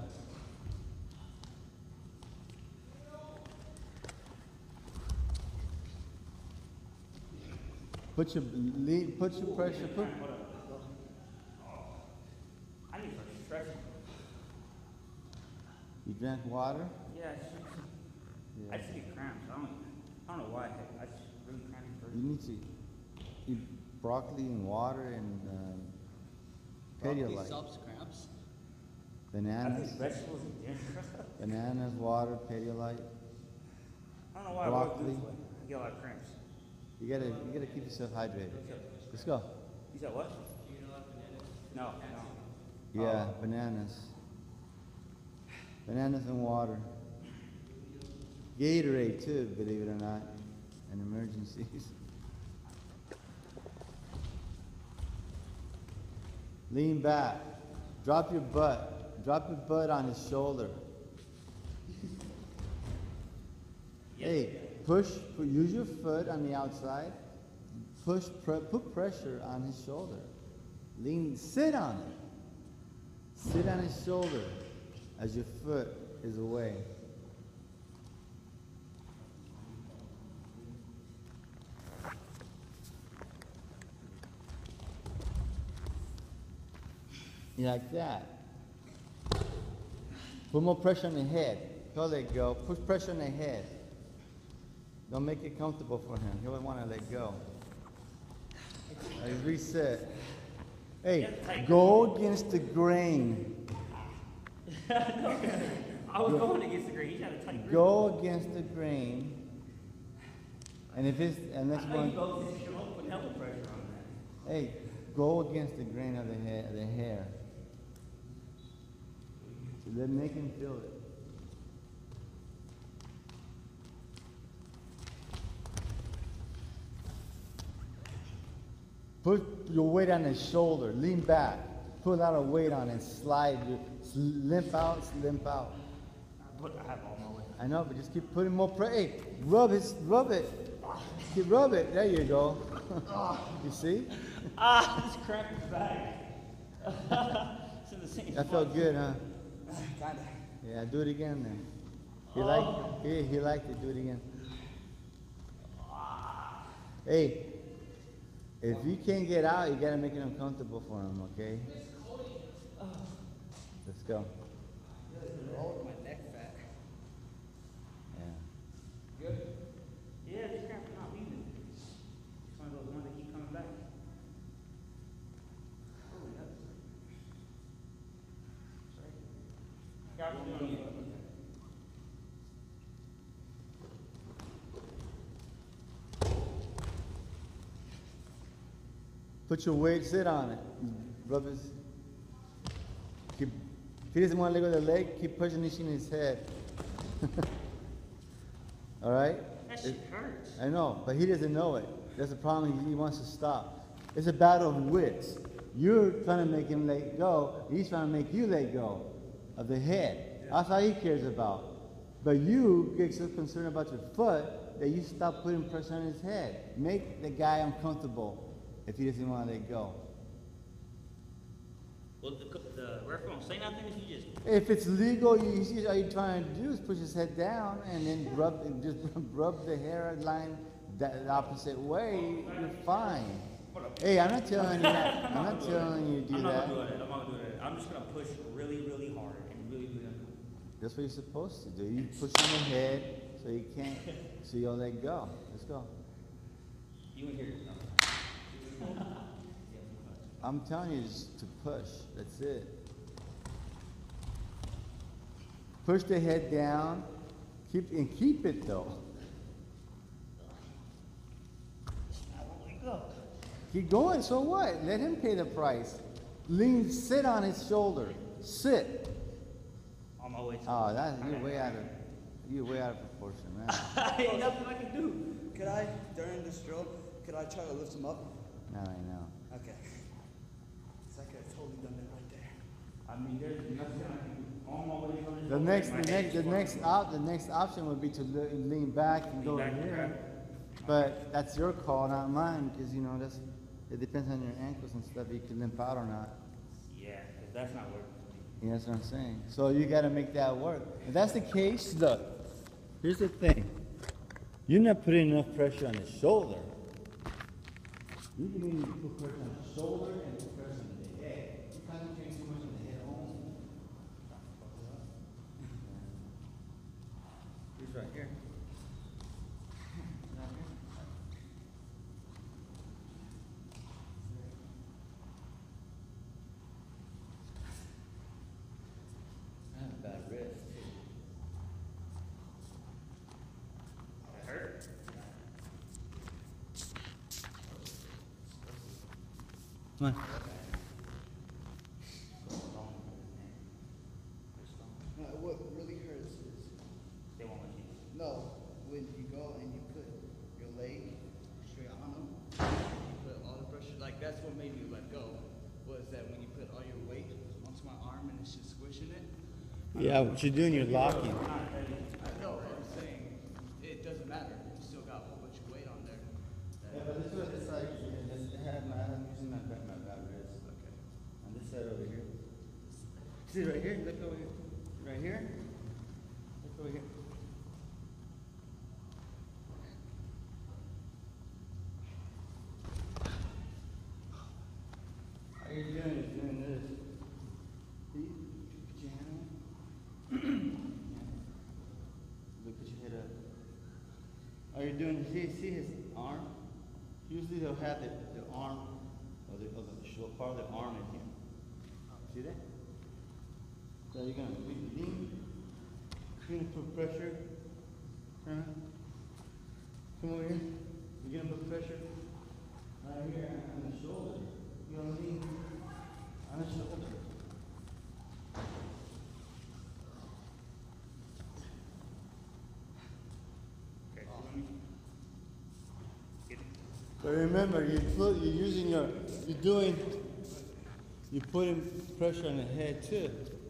Put your lead, put your pressure. Put. I need to stretch. You drank water. Yeah, I just, I just get cramps. I don't, I don't know why. I just really crampy first. You need to eat broccoli and water and um, Pedialyte. Stops cramps. I Bananas, think vegetables and dinner. bananas, water, Pedialyte. I don't know why I Broccoli. roll this way. I get a lot of cramps. You gotta, you gotta keep yourself hydrated. Let's go. You said what? No, no. Yeah, bananas. Bananas and water. Gatorade too, believe it or not, in emergencies. Lean back. Drop your butt. Drop your butt on his shoulder. Hey, push, pu- use your foot on the outside. Push, pre- put pressure on his shoulder. Lean, sit on it. Sit on his shoulder as your foot is away. Yeah, like that. Put more pressure on the head. Oh, there you go. Put pressure on the head. Don't make it comfortable for him. He'll want to let go. Uh, reset. Hey, go against the grain. I was going against the grain. He had a tight grip. Go against the grain. And if it's, unless you I know want, you go against your own, put hell of pressure on that. hey, go against the grain of the hair. The hair. So let make him feel it. Put your weight on his shoulder. Lean back. Put a lot of weight on it. Slide. Limp out. Limp out. I put, I have all my weight. I know, but just keep putting more pressure. Hey, rub his, rub it. Keep rub it. There you go. You see? Ah, this cramp is back. It's in the same That felt good, huh? Kinda. Yeah, do it again then. He liked, he, he liked it. Do it again. Hey, if you can't get out, you gotta make it uncomfortable for him, okay? Let's go. My neck fat. Yeah. Good? Yeah, this cramp is not leaving. It's one of those ones that keep coming back. Oh, yeah. Sorry. Got it on you. Put your weight, sit on it. Rub his. Keep, if he doesn't want to let go of the leg, keep pushing this in his head. All right? That shit hurts. I know, but he doesn't know it. That's the problem. He, he wants to stop. It's a battle of wits. You're trying to make him let go. He's trying to make you let go of the head. That's all he cares about. But you get so concerned about your foot that you stop putting pressure on his head. Make the guy uncomfortable if he doesn't want to let go. Well, the, the referee won't say nothing if you just. If it's legal, you, you, all you're trying to do is push his head down and then rub, and just rub the hairline the opposite way. You're fine. Hey, I'm not telling you that. I'm not telling you to do I'm not that. gonna do it. I'm not gonna do it. I'm just gonna push really, really hard and really, really uncomfortable. That's what you're supposed to do. You push on the head so you can't, so you'll let go. Let's go. You ain't hear it. I'm telling you just to push. That's it. Push the head down. Keep and keep it though. I won't let go. Keep going. So what? Let him pay the price. Lean. Sit on his shoulder. Sit. On my way to. Oh, that you're way out of you're way out of proportion, man. Ain't nothing I can do. Could I, during this drill, could I try to lift him up? Not right now. Okay. It's like I could have totally done that right there. I mean, there's nothing I can do. On my way to The next, the next, the next op, the next option would be to le- lean back and go back and here. grab. But that's your call, not mine, because you know that's it depends on your ankles and stuff. You can limp out or not. Yeah, because that's not working. Yeah, that's what I'm saying. So you got to make that work. If that's the case, look. Here's the thing. You're not putting enough pressure on the shoulder. You can even put pressure on the shoulder and put pressure on the head. You concentrate too much on the head only. He's right here. Right here. I have a bad wrist too. It hurt. Come on. No, what really hurts is, They won't let you. no, when you go and you put your leg straight on him, you put all the pressure, like that's what made me let go, was that when you put all your weight onto my arm and it's just squishing it. Yeah, what you're doing, you're locking. I know, but I'm saying, it doesn't matter, you still got a whole bunch of weight on there. Yeah, but this one is like, it's, it had my, I'm using my back, my bad wrist. Okay. On this side over here. See right here? Look over here. Right here? Look over here. All you're doing is doing this. See? Put your hand on it. Yeah. Look, put your head up. Are you doing, see, see his arm? Usually they'll have the, the arm, or the, or the shoulder part of the arm in here. See that? So you're gonna lean, you're gonna put pressure, huh? Come over here. You're gonna put pressure right here on the shoulder. You're gonna lean on the shoulder. But remember, you put, you're using your, you're doing, you're putting pressure on the head too.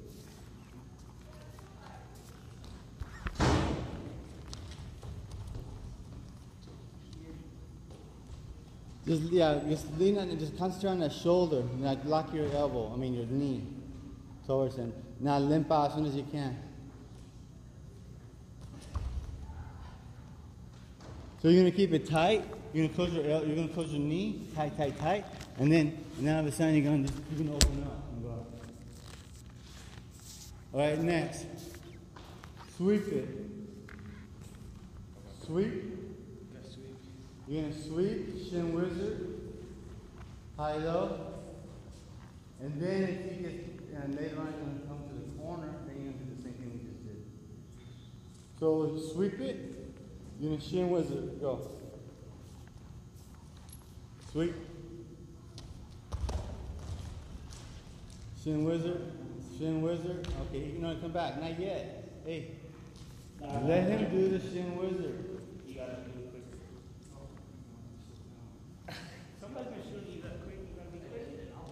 Just, yeah, just lean on it, just concentrate on that shoulder, like lock your elbow, I mean your knee towards him. Now limp out as soon as you can. So you're gonna keep it tight. You're gonna close your el- you're gonna close your knee tight, tight, tight, and then and then all of a sudden you're gonna just, you're gonna open up and go out. All right, next, sweep it. Sweep. You're gonna sweep, shin wizard, high low, and then if you get and later on you're gonna come to the corner, then you're gonna do the same thing we just did. So sweep it. You're gonna shin wizard, go. Sweep. Shin wizard, shin wizard. Okay, you can only come back. Not yet. Hey, let him do the shin wizard. You gotta do it quick. Somebody's gonna shoot you that quick. You gotta be quick.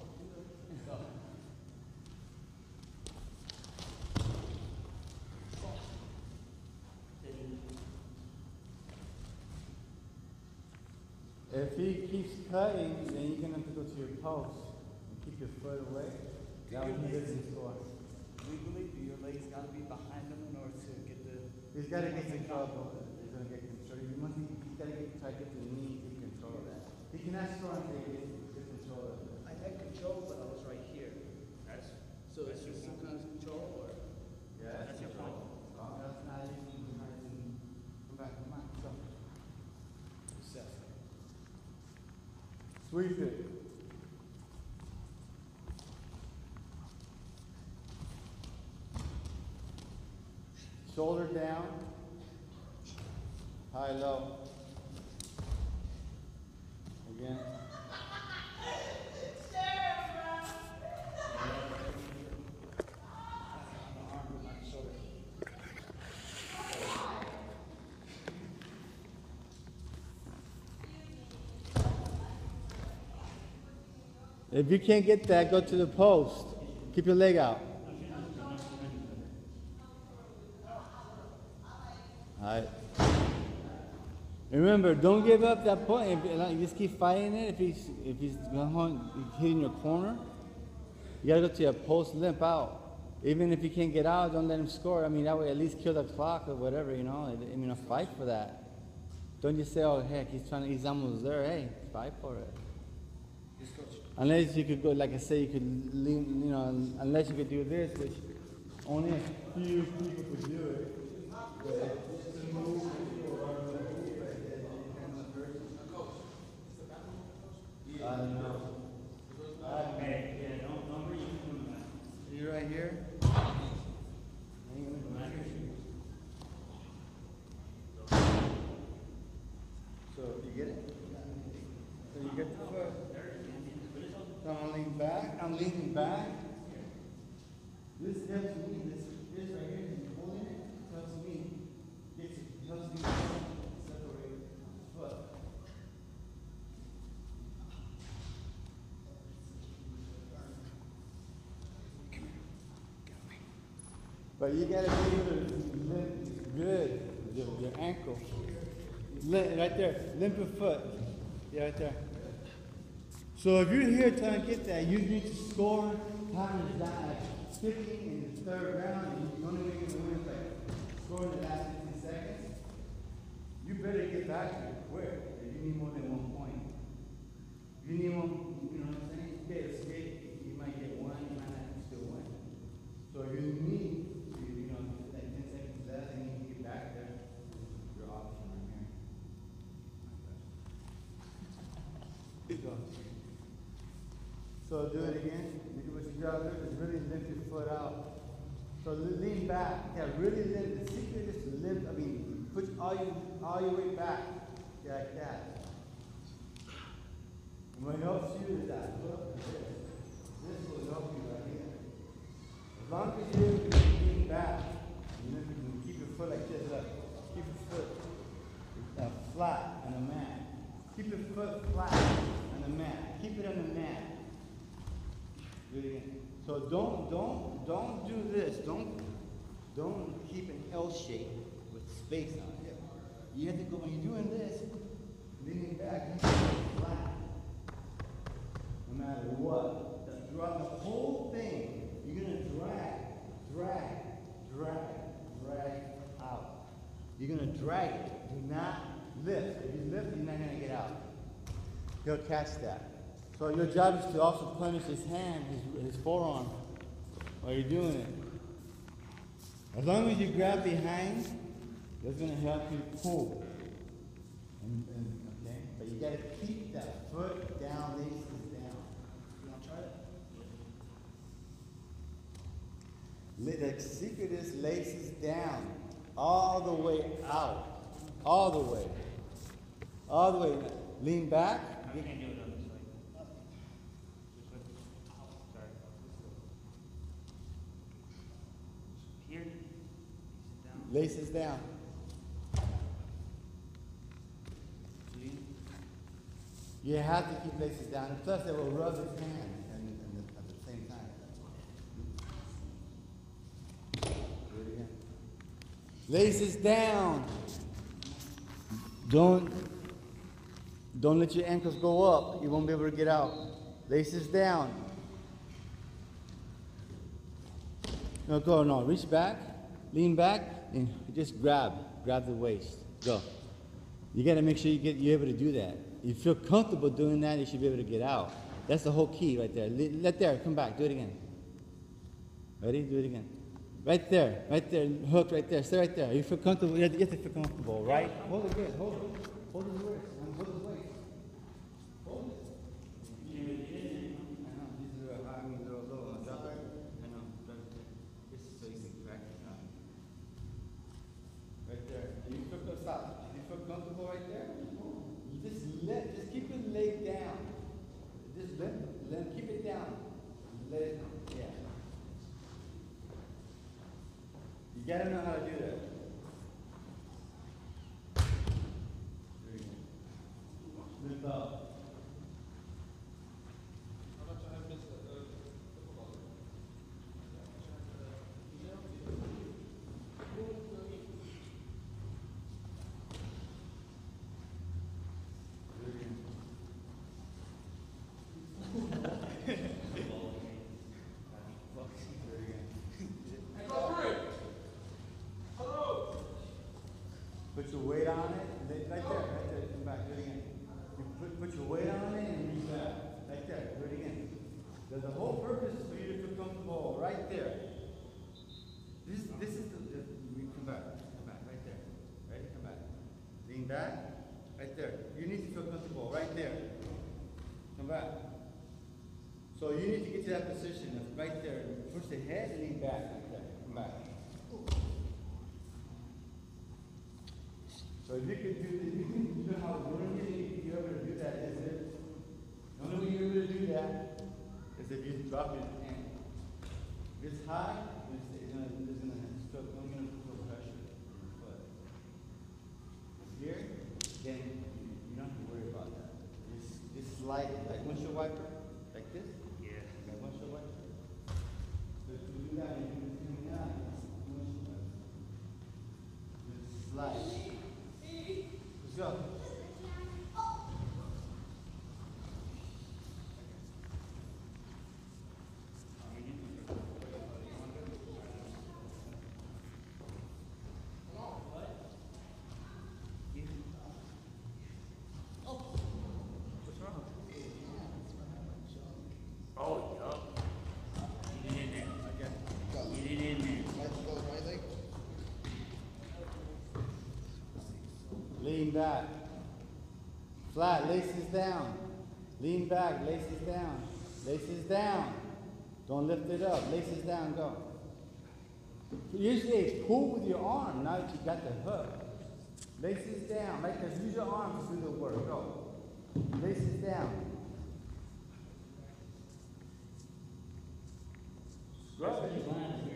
If he keeps cutting, then you're gonna have to go to your post and keep your foot away. That would be good in score. Legally, do your legs gotta be behind them in order to get the. He's gotta get control of it. He's gonna get control. You must, he's gotta get, try to get the knee, get control of that. He cannot score until he gets, gets control of it. I had control, but I was right here. That's So is this some kind of control or? Yeah. that's your point. Oh, that's not even, not even, come back, come on, so. Sweep it. Shoulder down, high, low. Again. If you can't get that, go to the post. Keep your leg out. All right. Remember, don't give up that point. If like, you just keep fighting it. If he's if he's going hitting your corner, you gotta go to your post, limp out. Even if you can't get out, don't let him score. I mean, that way at least kill the clock or whatever. You know, I mean, fight for that. Don't just say, "Oh heck, he's trying. To, he's almost there." Hey, fight for it. Unless you could go, like I say, you could lean, you know, unless you could do this, which only a few people could do it. I don't know. Okay, yeah, don't, don't reach. You right here? So you get it? So you get the foot. So I'm leaning back. I'm leaning back. This helps me. This, this right here, is holding it, helps me. Gets, helps me separate the foot. But you gotta be able to limp good with your, your ankle. Limp, right there. Limp your foot. Yeah, right there. So if you're here trying to get that, you need to score. Time is not like fifteen in the third round. And the only way you can win is like scoring the last fifteen seconds. You better get back here quick. If you need more than one point. If you need one, you know what I'm saying? Okay, escape. You might get one, you might not still win. So if you need, you, you know, like ten seconds left and you can get back there, your option right here. So do it again. What you gotta do is really lift your foot out. So lean back. Yeah, really lift. The secret is to lift. I mean, put all your all your weight back. Yeah, like that. And what helps you is that look. This. This will help you right here. As long as you lean back, you can keep your foot like this. Look. Keep your foot uh, flat on the mat. Keep your foot flat on the mat. Keep it on the mat. Do it again. So don't, don't, don't do this. Don't, don't keep an L shape with space on it. You have to go, when you're doing this, leaning back, you have to go flat. No matter what. That's throughout the whole thing, you're going to drag, drag, drag, drag out. You're going to drag it. Do not lift. If you lift, you're not going to get out. He'll catch that. So your job is to also punish his hand, his, his forearm, while you're doing it. As long as you grab behind, that's going to help you pull. And, and, okay? But you got to keep that foot down, laces down. You want to try it? The secret is laces down, all the way out, all the way, all the way. Lean back. You can do it on this side. Sorry. Here. Sit down. Laces down. You have to keep laces down, and plus it will rub his hand and, and at the same time. Do it again. Laces down. Don't don't let your ankles go up. You won't be able to get out. Laces down. No, go no. Reach back, lean back, and just grab, grab the waist. Go. You got to make sure you get you're able to do that. You feel comfortable doing that, you should be able to get out. That's the whole key right there. Let there, come back, do it again. Ready? Do it again. Right there, right there, hook right there, stay right there. You feel comfortable, you have to, you have to feel comfortable, right? Hold it good, hold it. Hold his waist, hold his waist. Hold it. I know, these are high, I mean, they're low. Drop it. I know, drop it. This is so you can practice now. Right there. You feel, stop. You feel comfortable right there? You just let, just keep it laid down. Just let, let, keep it down. Let it, yeah. You gotta know how to do that. Lift up. Put your weight on it, right there, right there, come back, do it again. You put, put your weight on it and reach back, right there, do it again. The, the whole purpose is for you to feel comfortable right there. This, this is the, the, you come back, come back, right there, ready, come back. Lean back, right there. You need to feel comfortable right there. Come back. So you need to get to that position of right there. Push the head and lean back, like that, come back. So if you could do this, you can, you know how the only way you're able to do that is if, the only way you're able to do that is if you drop your hand. If it's high, it's, it's gonna, it's gonna, stroke, I'm gonna feel pressure in your foot. Here, then you don't have to worry about that. Just, just slide it, like windshield wiper, like this. Yeah. Like windshield wiper. So if you do that, you can do that, windshield wiper. Just slide. Let's go. Oh, yup. Get it in there. Get it in there. Lean back. Flat, laces down. Lean back, laces down. Laces down. Don't lift it up. Laces down, go. Usually it's pull with your arm, now that you got the hook. Laces down, like this. Use your arm to do the work, go. Laces down. Scrub it. You're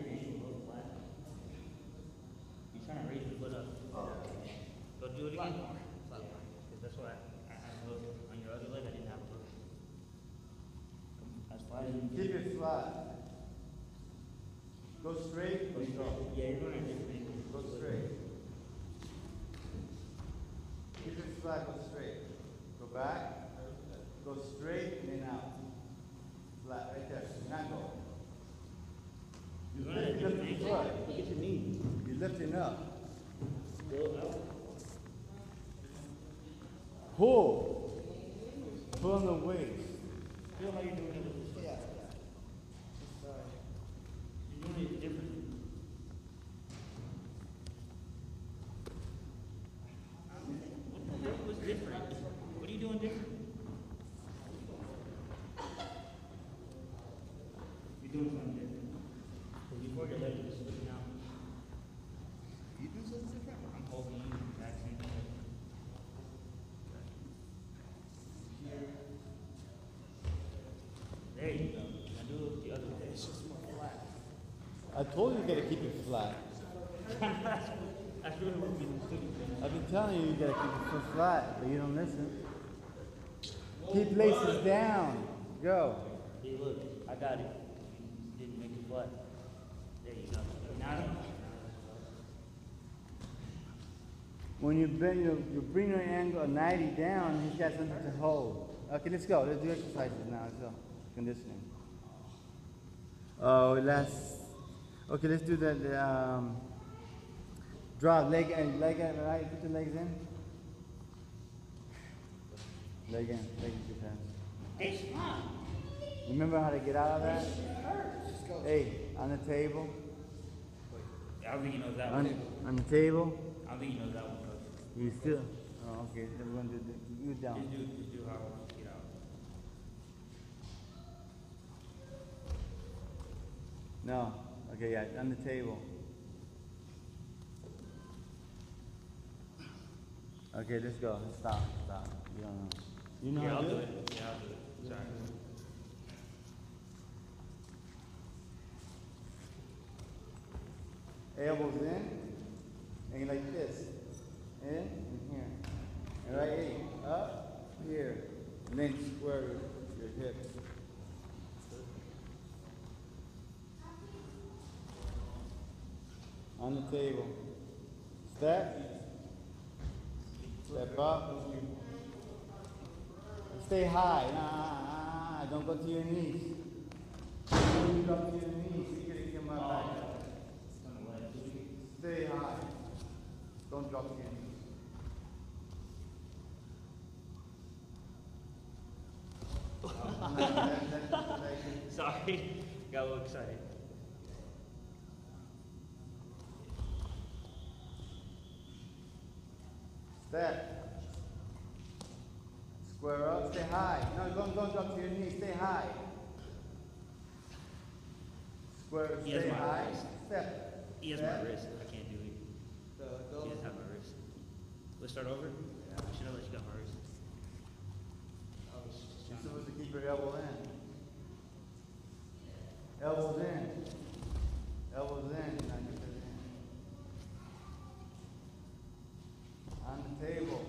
trying to raise your foot up. Go do it again. Because that's why I had a hook on your other leg. I didn't have a hook. As far as you Keep it flat. Go straight. go straight. Yeah, you're going to different. Go straight. Keep it flat, go straight. Go back. Go straight and then out. Flat, right there. Now go. You You're going to lift different your angle. foot. Look at your knee. You're lifting up. Go out. Pull. Pull on the waist. Feel how you're doing it with this. Yeah. You're doing it differently. What the heck was different? What are you doing different? You're doing something different. Because before your leg was slipping out, You do something different? I'm holding you back same thing. There you go. Now do it the other way. It's just more flat. I told you you gotta keep it flat. That's really what we do. I've been telling you you gotta keep it so flat, but you don't listen. Keep laces down. Go. Hey, look, I got it. You didn't make it flat. There you go. Now, When you bend, you, you bring your angle ninety down, he's got something to hold. Okay, let's go. Let's do exercises now. Let's go. Conditioning. Oh, let's. Okay, let's do the, the um, drop leg and leg and right. Put the legs in. Leg in. Leg in your pants. it's fine. Remember how to get out of that? Hey, on the table. I don't think he knows that On, one. on the table. I don't think he knows that one, coach. You still. Oh, okay. Then we're gonna do the, you down. Just do, just do how I want to get out. No. Okay, yeah, on the table. Okay, let's go. Let's stop. Stop. You don't know. You know Yeah, how I'll to do do it. it? Yeah, I'll do it. Sorry. Elbows in. And like this. In and here. And right eight. Up. Here. And then square your hips. On the table. Step. Step up. Stay high. Nah, don't go to your knees. When you drop to your knees, you're gonna get my back. Stay high. Don't drop to your knees. Sorry. Got a little excited. Step. Square up, stay high. No, don't, don't drop to your knees, stay high. Square, He has stay my high. wrist. Step. He has Step. my wrist. I can't do it. The, He those, doesn't have my wrist. Let's start over? I should have let you got my wrist. You're supposed to keep your elbow in. Elbows in. Elbows in. Now keep it in. On the table.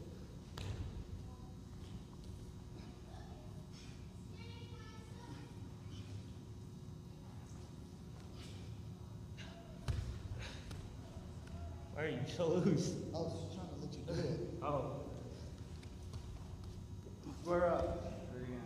Why are you so loose? I was just trying to let you do it. Oh. Square up. Do it again.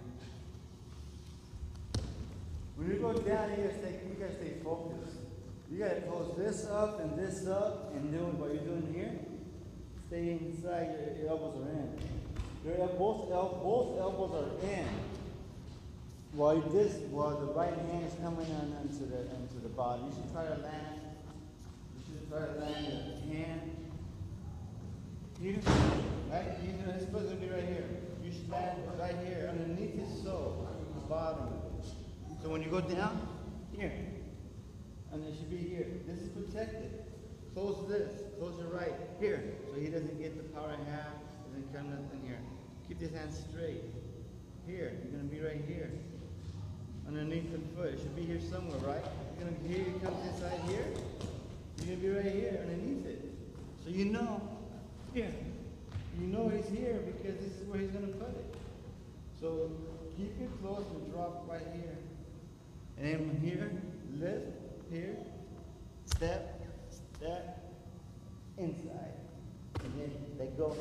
When you go down, you gotta stay, you gotta stay focused. You gotta close this up and this up and doing what you're doing here. Stay inside, your, your elbows are in. Your el- both, el- both elbows are in. While this, while the right hand is coming in into the into the body. You should try to land. You should try to land your hand. Here, right? You know, it's supposed to be right here. You should land right here underneath his soul. His bottom. So when you go down, here, and it should be here. This is protected. Close this. Close your right here, so he doesn't get the power in half. Doesn't come nothing here. Keep this hand straight. Here, you're gonna be right here, underneath the foot. It should be here somewhere, right? You're gonna here. It comes inside here. You're gonna be right here, underneath it. So you know, here, you know he's here because this is where he's gonna put it. So keep it close and drop right here. And then here, lift, here, step, step, inside. And then let go.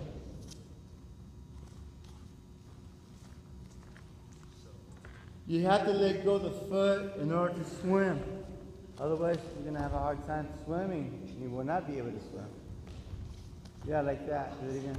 You have to let go of the foot in order to swim. Otherwise, you're gonna have a hard time swimming. You will not be able to swim. Yeah, like that. Do it again.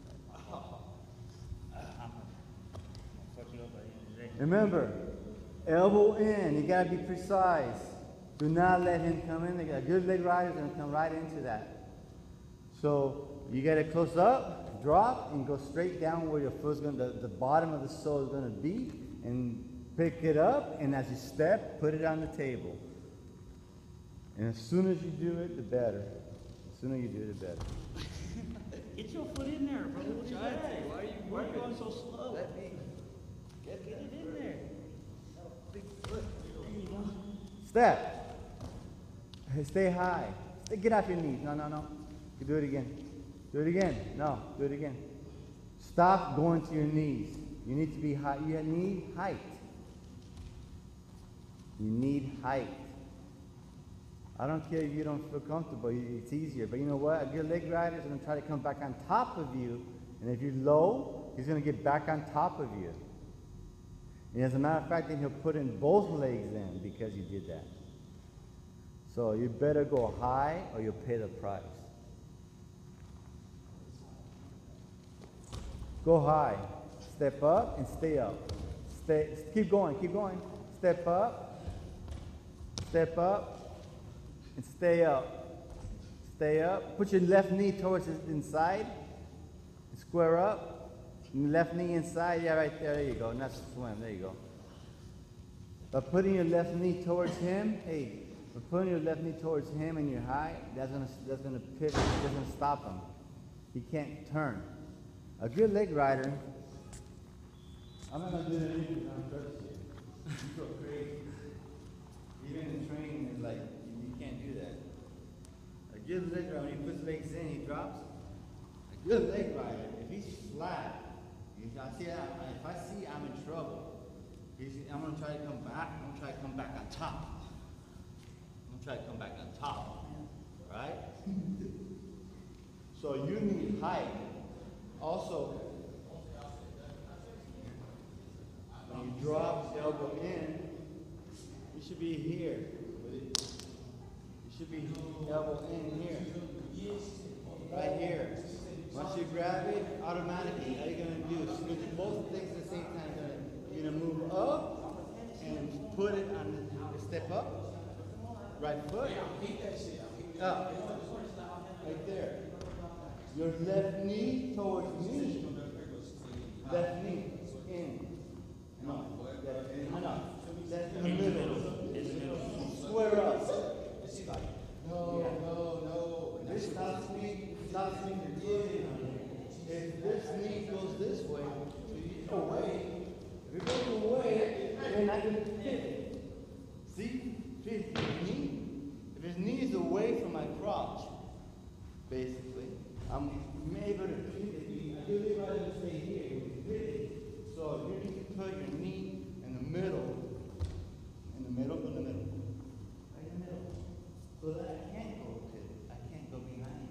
Remember, elbow in. You gotta be precise. Do not let him come in. A good leg rider is gonna come right into that. So you gotta close up, drop, and go straight down where your foot's gonna, the, the bottom of the sole is gonna be, and pick it up. And as you step, put it on the table. And as soon as you do it, the better. The sooner you do it, the better. Get your foot in there, bro. What is that? Why are you Why are you working? going so slow? Let me get Get that. it in there. Big foot. There you go. Step. Hey, stay high. Stay, get off your knees. No, no, no. You do it again. Do it again. No, do it again. Stop going to your knees. You need to be high. You need height. You need height. I don't care if you don't feel comfortable. It's easier. But you know what? A good leg rider is going to try to come back on top of you. And if you're low, he's going to get back on top of you. And as a matter of fact, then he'll put in both legs in because you did that. So you better go high or you'll pay the price. Go high. Step up and stay up. Stay, keep going, keep going. Step up. Step up. And stay up. Stay up. Put your left knee towards the inside. Square up. Left knee inside. Yeah, right there. There you go. And that's swim. There you go. But putting your left knee towards him, hey, but putting your left knee towards him and you're high, that's gonna that's gonna pivot. That's gonna stop him. He can't turn. A good leg rider. I'm not gonna do that because I'm thirsty. You go crazy. Even in training, it's like you can't do that. A good leg rider, when he puts legs in, he drops. A good leg rider, if he's flat, if I see, if I see I'm in trouble, he's, I'm gonna try to come back. I'm gonna try to come back on top. I'm gonna try to come back on top, right? So you need height. Also, when you drop the elbow in, you should be here. You should be elbow in here. Right here. Once you grab it, automatically, how are you going to do? So you do both things at the same time. You're going to move up and put it on the step up. Right foot. Up. Right there. Your left knee towards me. Left knee in. No. Left knee. No, no. Left in the middle. Square up. No, no, no. This stops me. Stops me from getting on it. If this knee goes this way, so you go away. If it goes away, then I can pivot. See? Pivot. Knee. If his knee is away from my crotch, basically, I'm able to pivot. I really rather stay here. Pivot. So you need to put your knee in the middle. In the middle, in the middle. Right in the middle. So that I can't go pivot. I can't go behind.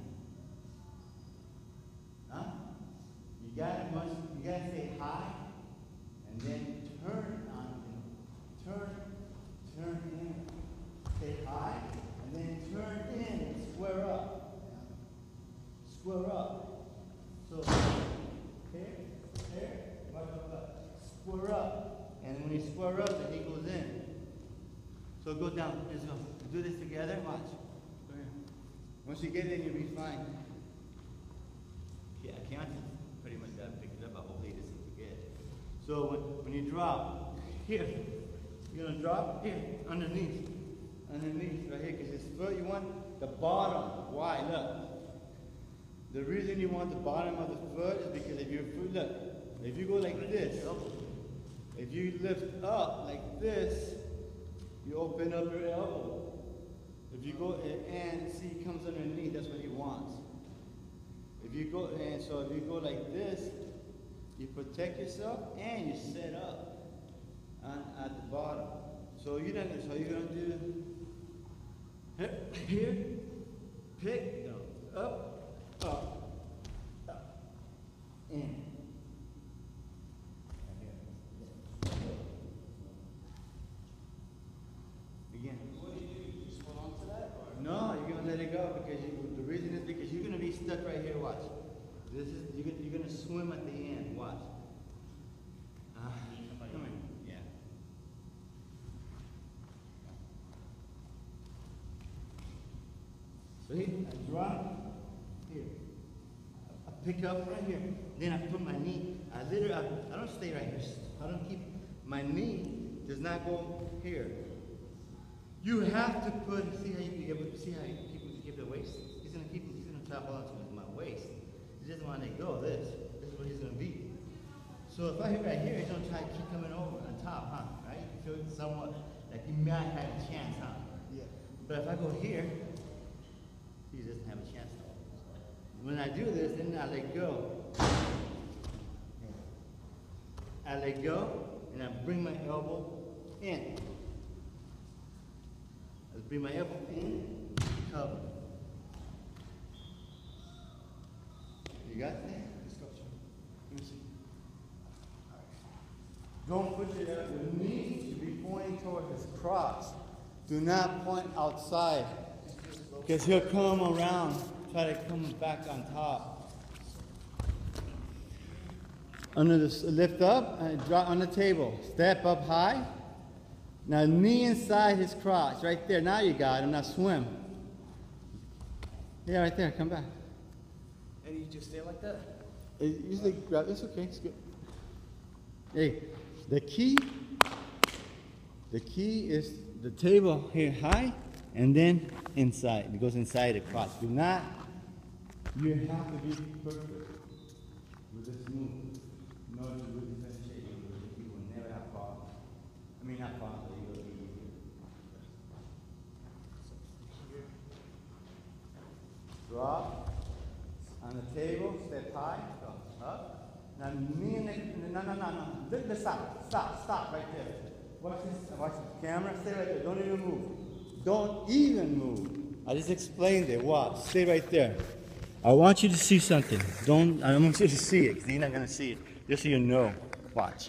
Huh? You gotta must you gotta stay high and then turn on him. Turn, turn in. Stay high and then turn in and square up. Square up. So here, here, square up. And when you square up, then he goes in. So go down. Let's go. Do this together. Watch. Go here. Once you get in, you'll be fine. Yeah, I can't pretty much gotta pick it up. I hope he doesn't forget. So when, when you drop, here. You're gonna drop here, underneath. Underneath, right here, because his foot, you want the bottom. Why? Look. The reason you want the bottom of the foot is because if your foot, look, if you go like this, if you lift up like this, you open up your elbow. If you go and see, he comes underneath, that's what he wants. If you go, and so if you go like this, you protect yourself and you set up on, at the bottom. So you're not gonna, so you're gonna do here, pick, up, up, up, in. Again. No, you're gonna let it go because you, the reason is because you're gonna be stuck right here. Watch. This is you're gonna, you're gonna swim at the end. Watch. Uh, come here. Yeah. So here, I drop here. I pick up right here. Then I put my knee. I literally, I, I don't stay right here. I don't keep my knee does not go here. You have to put, see how you able to see how you keep, keep the waist? He's gonna keep, he's gonna try to hold on to my waist. He doesn't want to let go of this. This is what he's gonna be. So if I hit right here, he's gonna try to keep coming over on top, huh? Right? You feel somewhat like he might have a chance, huh? Yeah. But if I go here, he doesn't have a chance though. When I do this, then I let go. I let go, and I bring my elbow in. Let's bring my elbow in, cover. You got that? Let's go. Let me see. Don't put your, your knees to be pointing toward his crotch. Do not point outside, because he'll come around, try to come back on top. Under the lift up and drop on the table. Step up high. Now knee inside his crotch, right there. Now you got him. Now swim. Yeah, right there. Come back. And you just stay like that? It usually grab. It's okay. It's good. Hey, the key. The key is the table here high, and then inside. It goes inside the crotch. Do not. You have to be perfect with this move. In order to really differentiate you, you will never have problems. I mean, not problems. Drop on the table, step high, go up. Now knee in the, no, no, no, no. Look, look, stop, stop, stop right there. Watch this, watch the camera, stay right there, don't even move. Don't even move. I just explained it, watch, stay right there. I want you to see something. Don't, I want you to see it, because you're not going to see it. Just so you know, watch.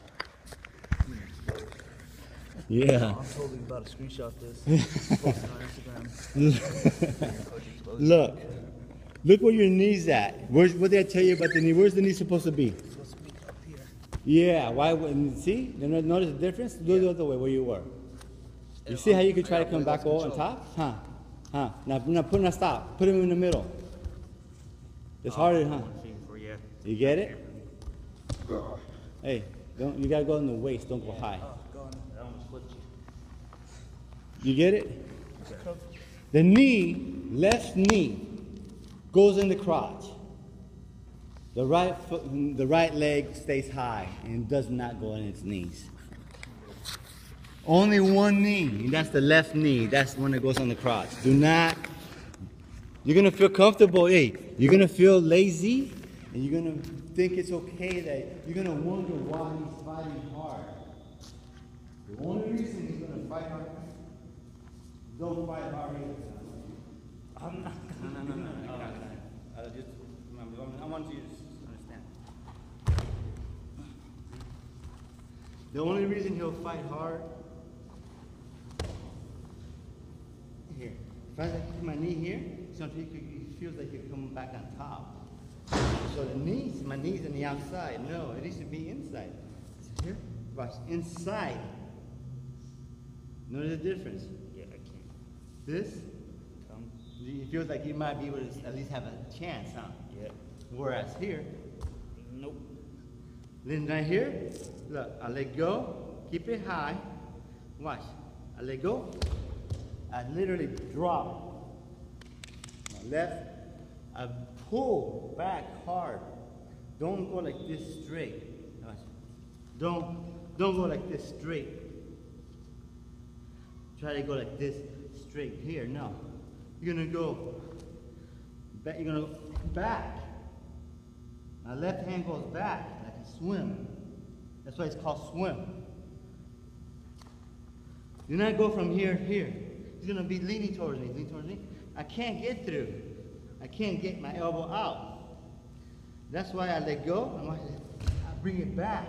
Yeah. I'm totally about to screenshot this. Post it on Instagram. Look. Look where your knee's at. Where's, what did I tell you about the knee? Where's the knee supposed to be? It's supposed to be up here. Yeah, why wouldn't, see? You notice the difference? Go the other way where you were. You see how you could try to come back over on top? Huh? Huh? Now, now put, now stop. Put him in the middle. It's harder, huh? You get it? Hey, don't, you gotta go in the waist, don't go high. You get it? The knee, left knee, goes in the crotch. The right foot, the right leg stays high and does not go in its knees. Only one knee, and that's the left knee. That's when it goes on the crotch. Do not. You're gonna feel comfortable. Hey, you're gonna feel lazy, and you're gonna think it's okay that you're gonna wonder why he's fighting hard. The only reason he's gonna fight hard. Don't fight hard either. I'm not. No, no, no, no. no. I, I just remember. I want you to understand. The only reason he'll fight hard. Here. If I put my knee here, sometimes he feels like you're coming back on top. So the knees, my knees on the outside. No, it needs to be inside. So here, watch inside. Notice the difference. Yeah, I can't. This, um, he feels like he might be able to at least have a chance, huh? Yeah. Whereas here, Nope. then right here, look, I let go, keep it high. Watch. I let go. I literally drop. My left. I pull back hard. Don't go like this straight. Watch. Don't don't go like this straight. Try to go like this straight here. No. You're gonna go back. You're gonna go back. My left hand goes back like a swim. That's why it's called swim. Do not go from here to here. He's gonna be leaning towards me, leaning towards me. I can't get through. I can't get my elbow out. That's why I let go. And I bring it back.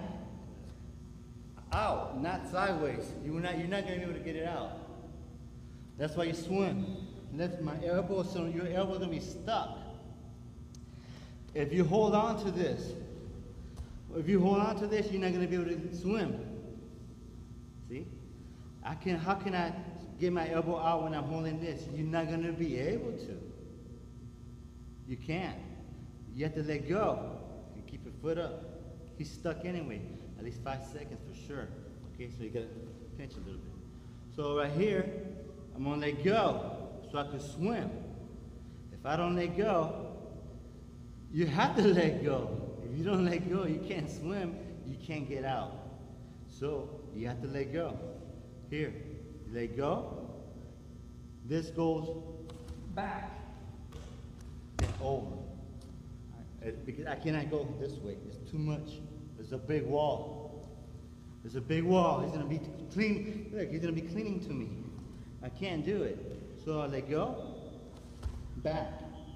Out, not sideways. You're not, you're not gonna be able to get it out. That's why you swim. Lift my elbow, so your elbow's gonna be stuck. If you hold on to this, if you hold on to this, you're not gonna be able to swim. See? I can. How can I get my elbow out when I'm holding this? You're not gonna be able to. You can't. You have to let go and keep your foot up. He's stuck anyway. At least five seconds for sure. Okay, so you gotta pinch a little bit. So right here, I'm gonna let go so I can swim. If I don't let go, you have to let go. If you don't let go, you can't swim, you can't get out. So you have to let go. Here, you let go. This goes back and over. It, because I cannot go this way. It's too much. There's a big wall. There's a big wall. He's gonna be clean. Look, he's gonna be clinging to me. I can't do it. So I let go. Back.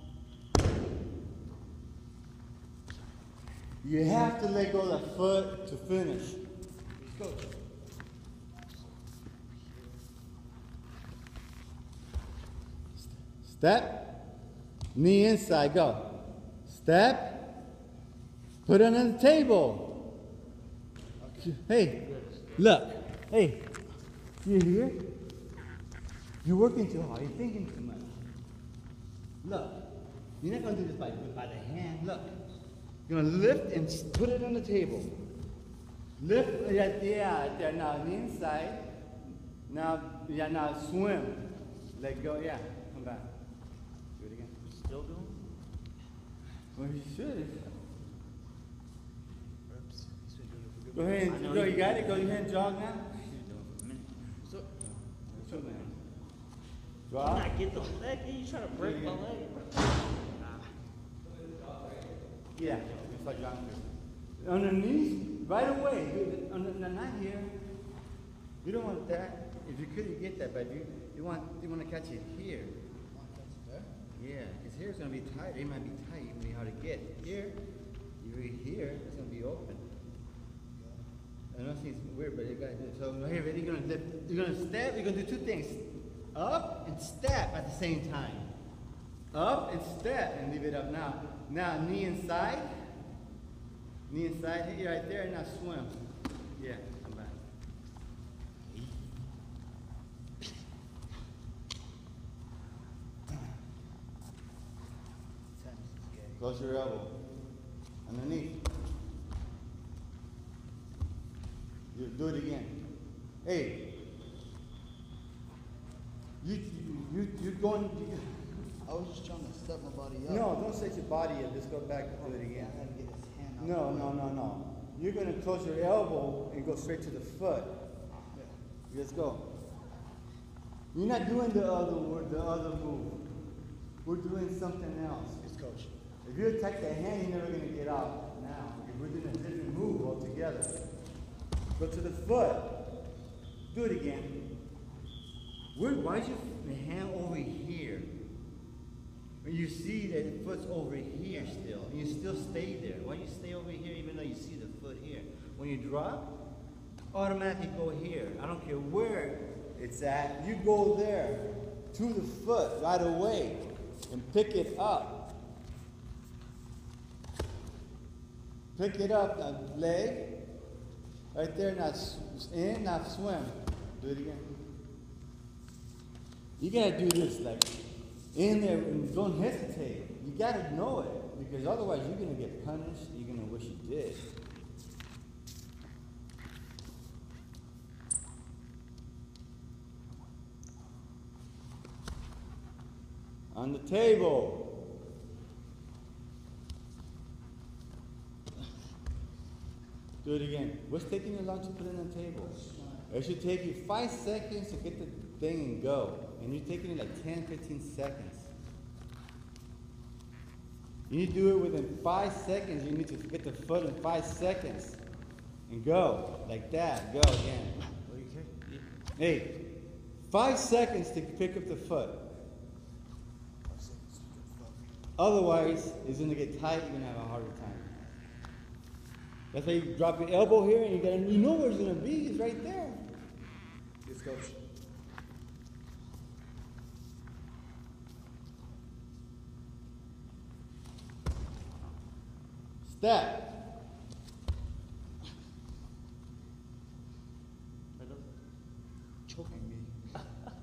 You have to let go of the foot to finish. Let's go. Step. Knee inside. Go. Step. Put it on the table. Hey, look. Hey, you here? You're working too hard. You're thinking too much. Look. You're not going to do this by, by the hand. Look. You're going to lift and put it on the table. Lift. Yeah, yeah, yeah. Now the inside. Now, yeah, now swim. Let go. Yeah, come back. Do it again. Still doing? Well, you should. Go ahead and go. You got it? Go ahead and jog now. So, so man. Drop. I get the leg. You trying to break my leg? Yeah, it's like jogging. Underneath, right away. Under, not here. You don't want that. If you could, you get that, but you you want you want to catch it here. Yeah, because here it's gonna be tight. It might be tight. It may be hard to get. Here, you here, it's gonna be open. I know it seems weird, but you gotta do it. So here, ready? You're gonna lift. You're gonna step. You're gonna do two things: up and step at the same time. Up and step and leave it up now. Now knee inside. Knee inside. Hit you right there. Now swim. Yeah, come back. Close your elbow. Underneath. You do it again. Hey. You you you going? You, I was just trying to set my body up. no, don't set your body up. Just go back and do it again. I had to get his hand out. No, no, no, no. You're gonna close your elbow and go straight to the foot. Yeah. Let's go. You're not doing the other word, the other move. We're doing something else. Yes, coach. If you attack the hand, you're never gonna get out now. We're doing a different move altogether. Go to the foot. Do it again. Where, why is your hand over here? When you see that the foot's over here still, and you still stay there. Why you stay over here even though you see the foot here? When you drop, automatically go here. I don't care where it's at. You go there to the foot right away and pick it up. Pick it up, now leg, right there, now in, now swim. Do it again. You gotta do this like in there and don't hesitate. You gotta know it because otherwise you're gonna get punished. You're gonna wish you did. On the table. Do it again. What's taking you long to put it on the table? It should take you five seconds to get the thing and go. And you're taking it like ten, fifteen seconds. You need to do it within five seconds. You need to get the foot in five seconds. And go. Like that. Go again. Hey, five seconds to pick up the foot. Otherwise, it's going to get tight. You're going to have a harder time. That's why you drop your elbow here and you got you know where it's going to be. It's right there. Yes, coach. Step. Choking me.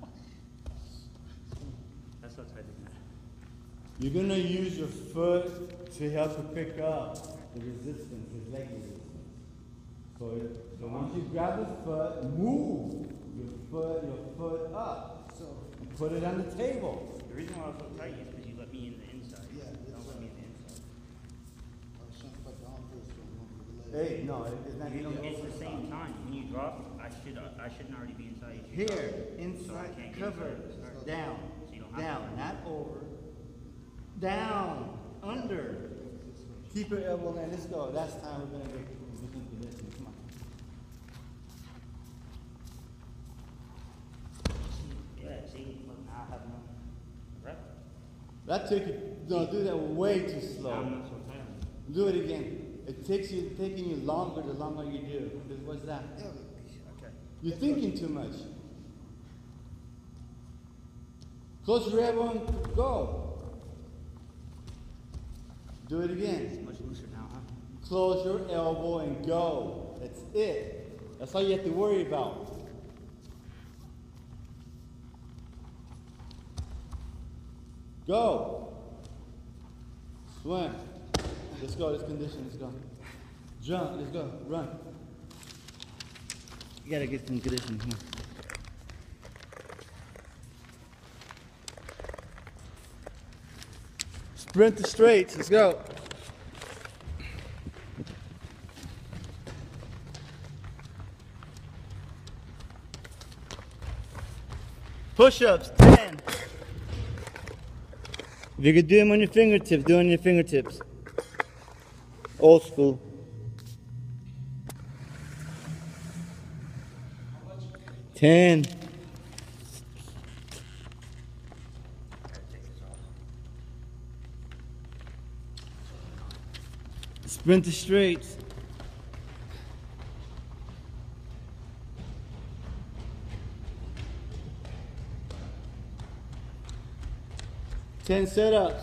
That's not tight. You're going to use your foot to help you pick up the resistance, the leg resistance. So, so once you grab the foot, move your foot, your foot up. So and put it on the table. The reason why I was so tight is because you let me in the inside. Yeah, You don't that's let me right. in the inside. I was trying to fight the arm first, so I'm going to the leg. Hey, no, it's not. You don't It's go the same time. When you drop, I should uh, I shouldn't already be inside. You should here, drop. So I inside, can't get cover, inside to start. down, So you don't have down, to. not over, down, under. Keep your elbow in. Let's go. That's time we're gonna get position position. Come on. Yeah, see, look, now I have no rep. That took you. No, do that way too Now I'm slow. not so tight. Do it again. It takes you taking you longer the longer you do. Because what's that? Yeah, okay. You're thinking too much. Close your elbow and go. Do it again. It's much looser now, huh? Close your elbow and go. That's it. That's all you have to worry about. Go. Swim. Let's go. Let's condition. Let's go. Jump. Let's go. Run. You gotta get some condition. Come on. Sprint the straights. Let's go. Push-ups, ten. If you could do them on your fingertips, do it on your fingertips. Old school. ten. Sprint the straights. ten sit-ups.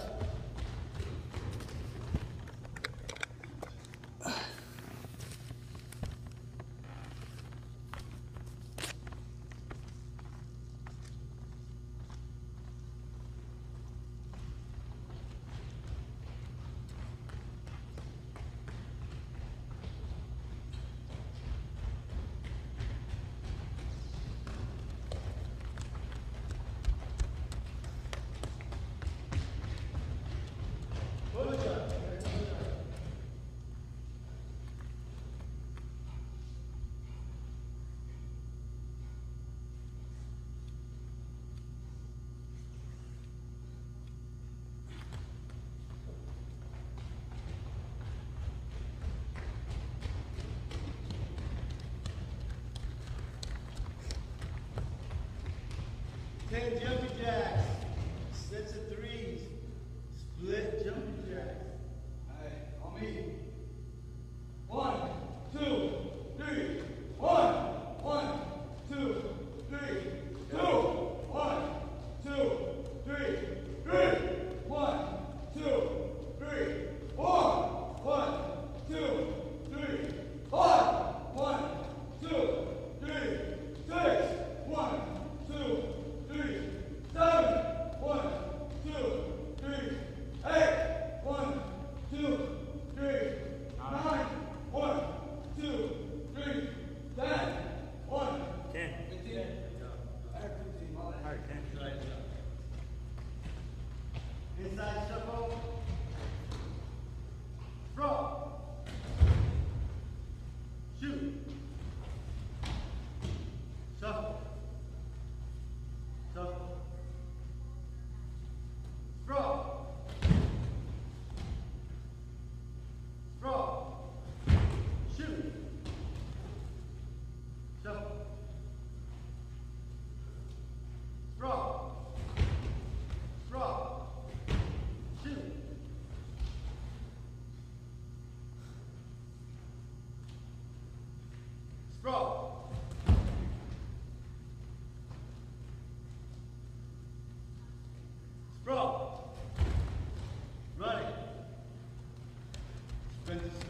ten jumping jacks, sets of threes, split jumping jacks. All right, on me. One, two, three, one, one, two, three, two, one, two, three, three, one, two, three, four, one, two, three, five, one, two, three, six, one, two, three, seven,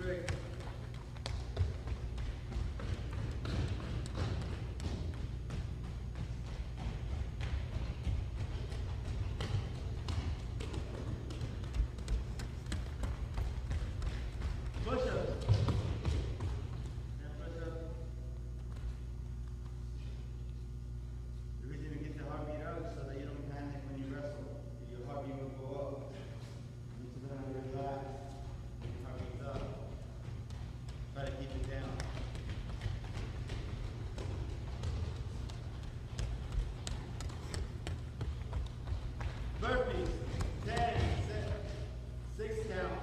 straight. Push up. And push up. The reason you get the heartbeat up is so that you don't panic when you wrestle. Your heartbeat will go up. You need to learn how to relax. Your heartbeat's up. Try to keep it down. Burpees. Ten, six, six count.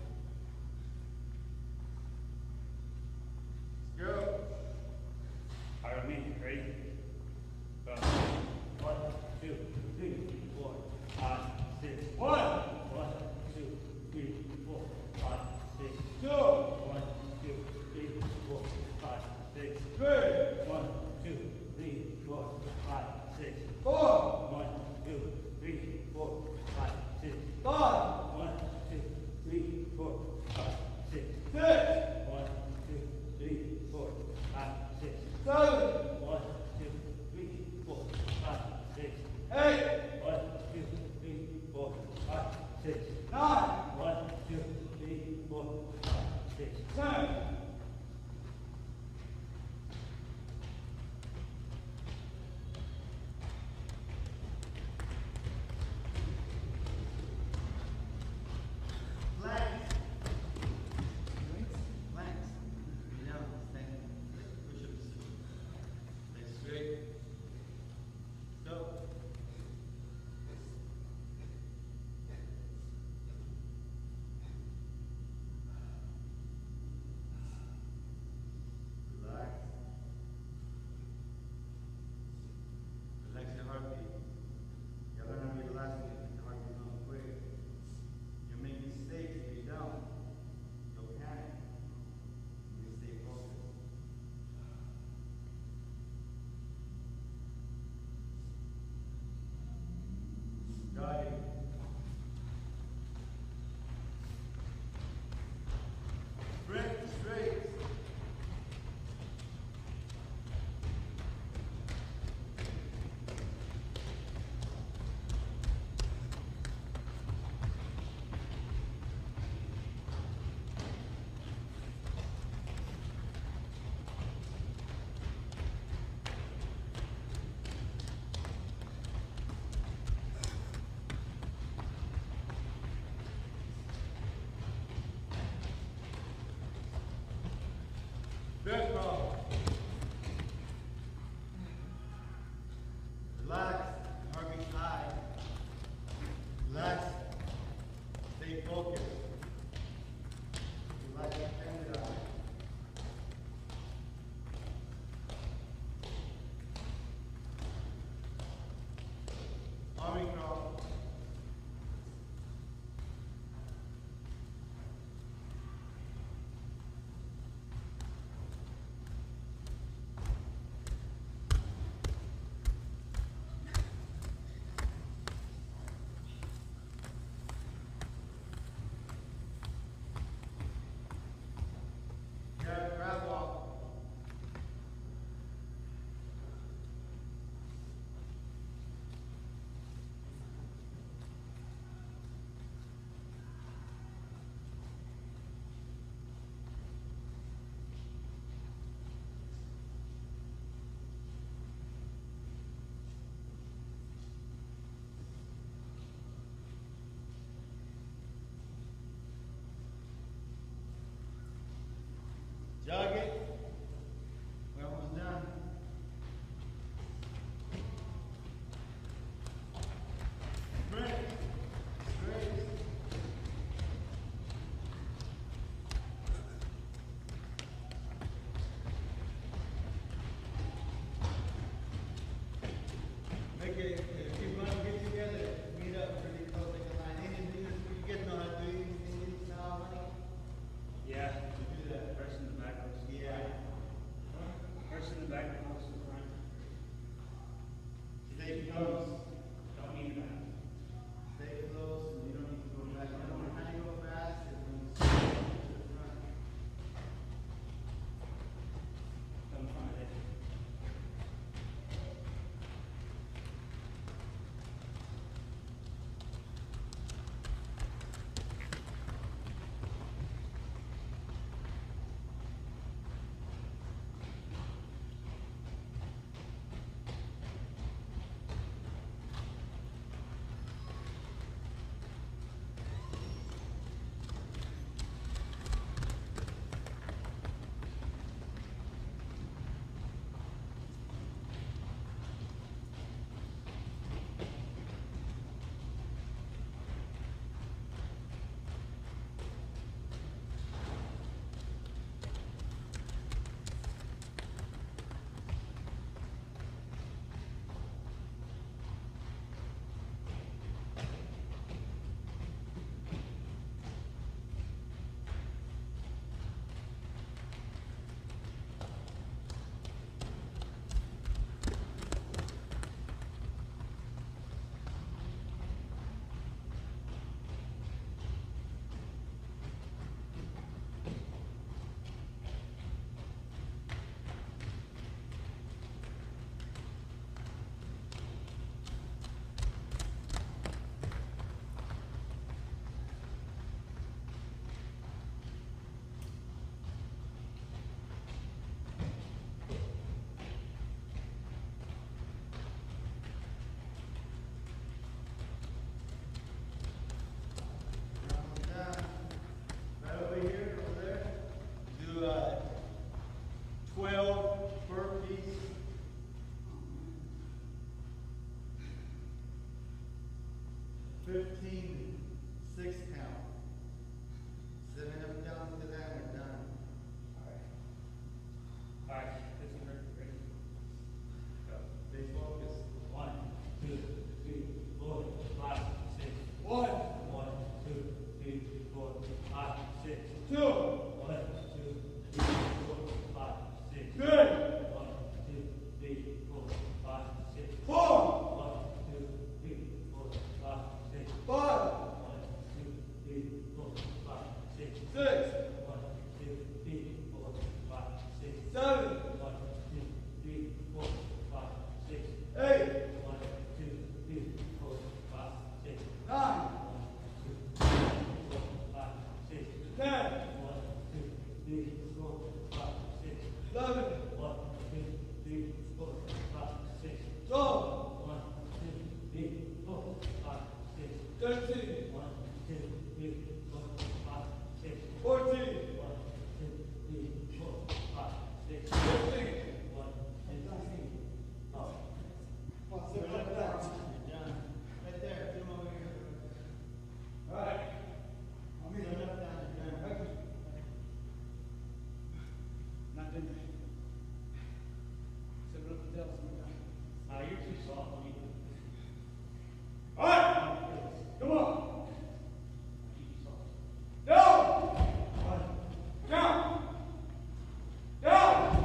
Go. Higher me, ready? Go. One, two, three, four, five, six. One. One, two, three, four, five, six. Two. One, two, three, four, five, six. Three. One, two, three, four, five, six. Four. One, two, three, four, five, six. Five. One, two, three, four, five, six. Six. One, two, three, four, five, six. Seven. One, two, three, four, five, six. Eight. One, two, three, four, five, six. Nine. One, two, three, four, five, six. Ten. Planks. Planks. Lay down. Stand. Push-ups. Stay straight. Go. Relax. Relax your heartbeat. You gotta learn how to be relaxed when your heartbeat going quick. You make mistakes if you don't. You'll panic. You stay focused. Got it. Straight, straight. Back crawl. Relax. Heartbeat high. Relax. Stay focused. Relax your extended eye. Army crawl. Grab, grab walk. Jog it. We're almost done. Sprint. Straight. Make it, if you want to get together, meet up pretty close like a line. Anything that you get know how to do, anything now, money? Yeah. You do that. First in the back. Yeah. five, six. Two. One, two, three, four, five, six. Three. One, two, three, four, five, six. Four. One, two, three, four, five, six. Five. One, two, three, four, five, six. Six. One, two, three, four, five, six. Seven. One, two, three, four, five, six. Eight. One, two, three, four, five, six. Nine. One, two, three, four, five, six. Ten. One, two, three, four, five, six. Eleven. One, two, three, four, five, six. Twelve. One, two, three, four, five, six. Thirteen. One, two, three, four, five, six. Fourteen. One, two, three, four, five, six. Fifteen. One, two, three. Oh. Sit like that. John, right there, put him over here. All right. I'm Sit in. up, down, John. Not done yet. Seven up the devils, my guy. Ah, you're too soft. Let me do it. All right. Come on. Keep you soft. Down. Down. Down.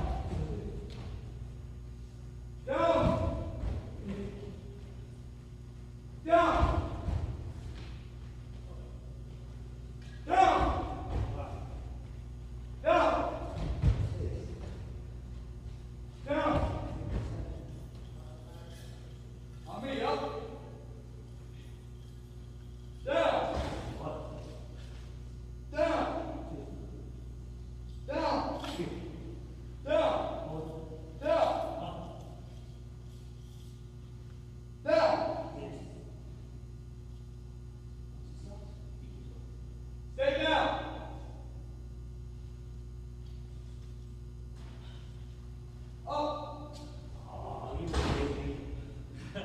Down. Down. Down. Down. Down. On me, up. Down. Down. Down. Down. Down. Down. Stay down. Up. Oh, you baby. Put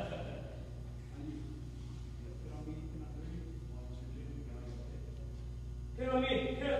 on me, put on thirty. One, two, three, guys. Hit on me. Hit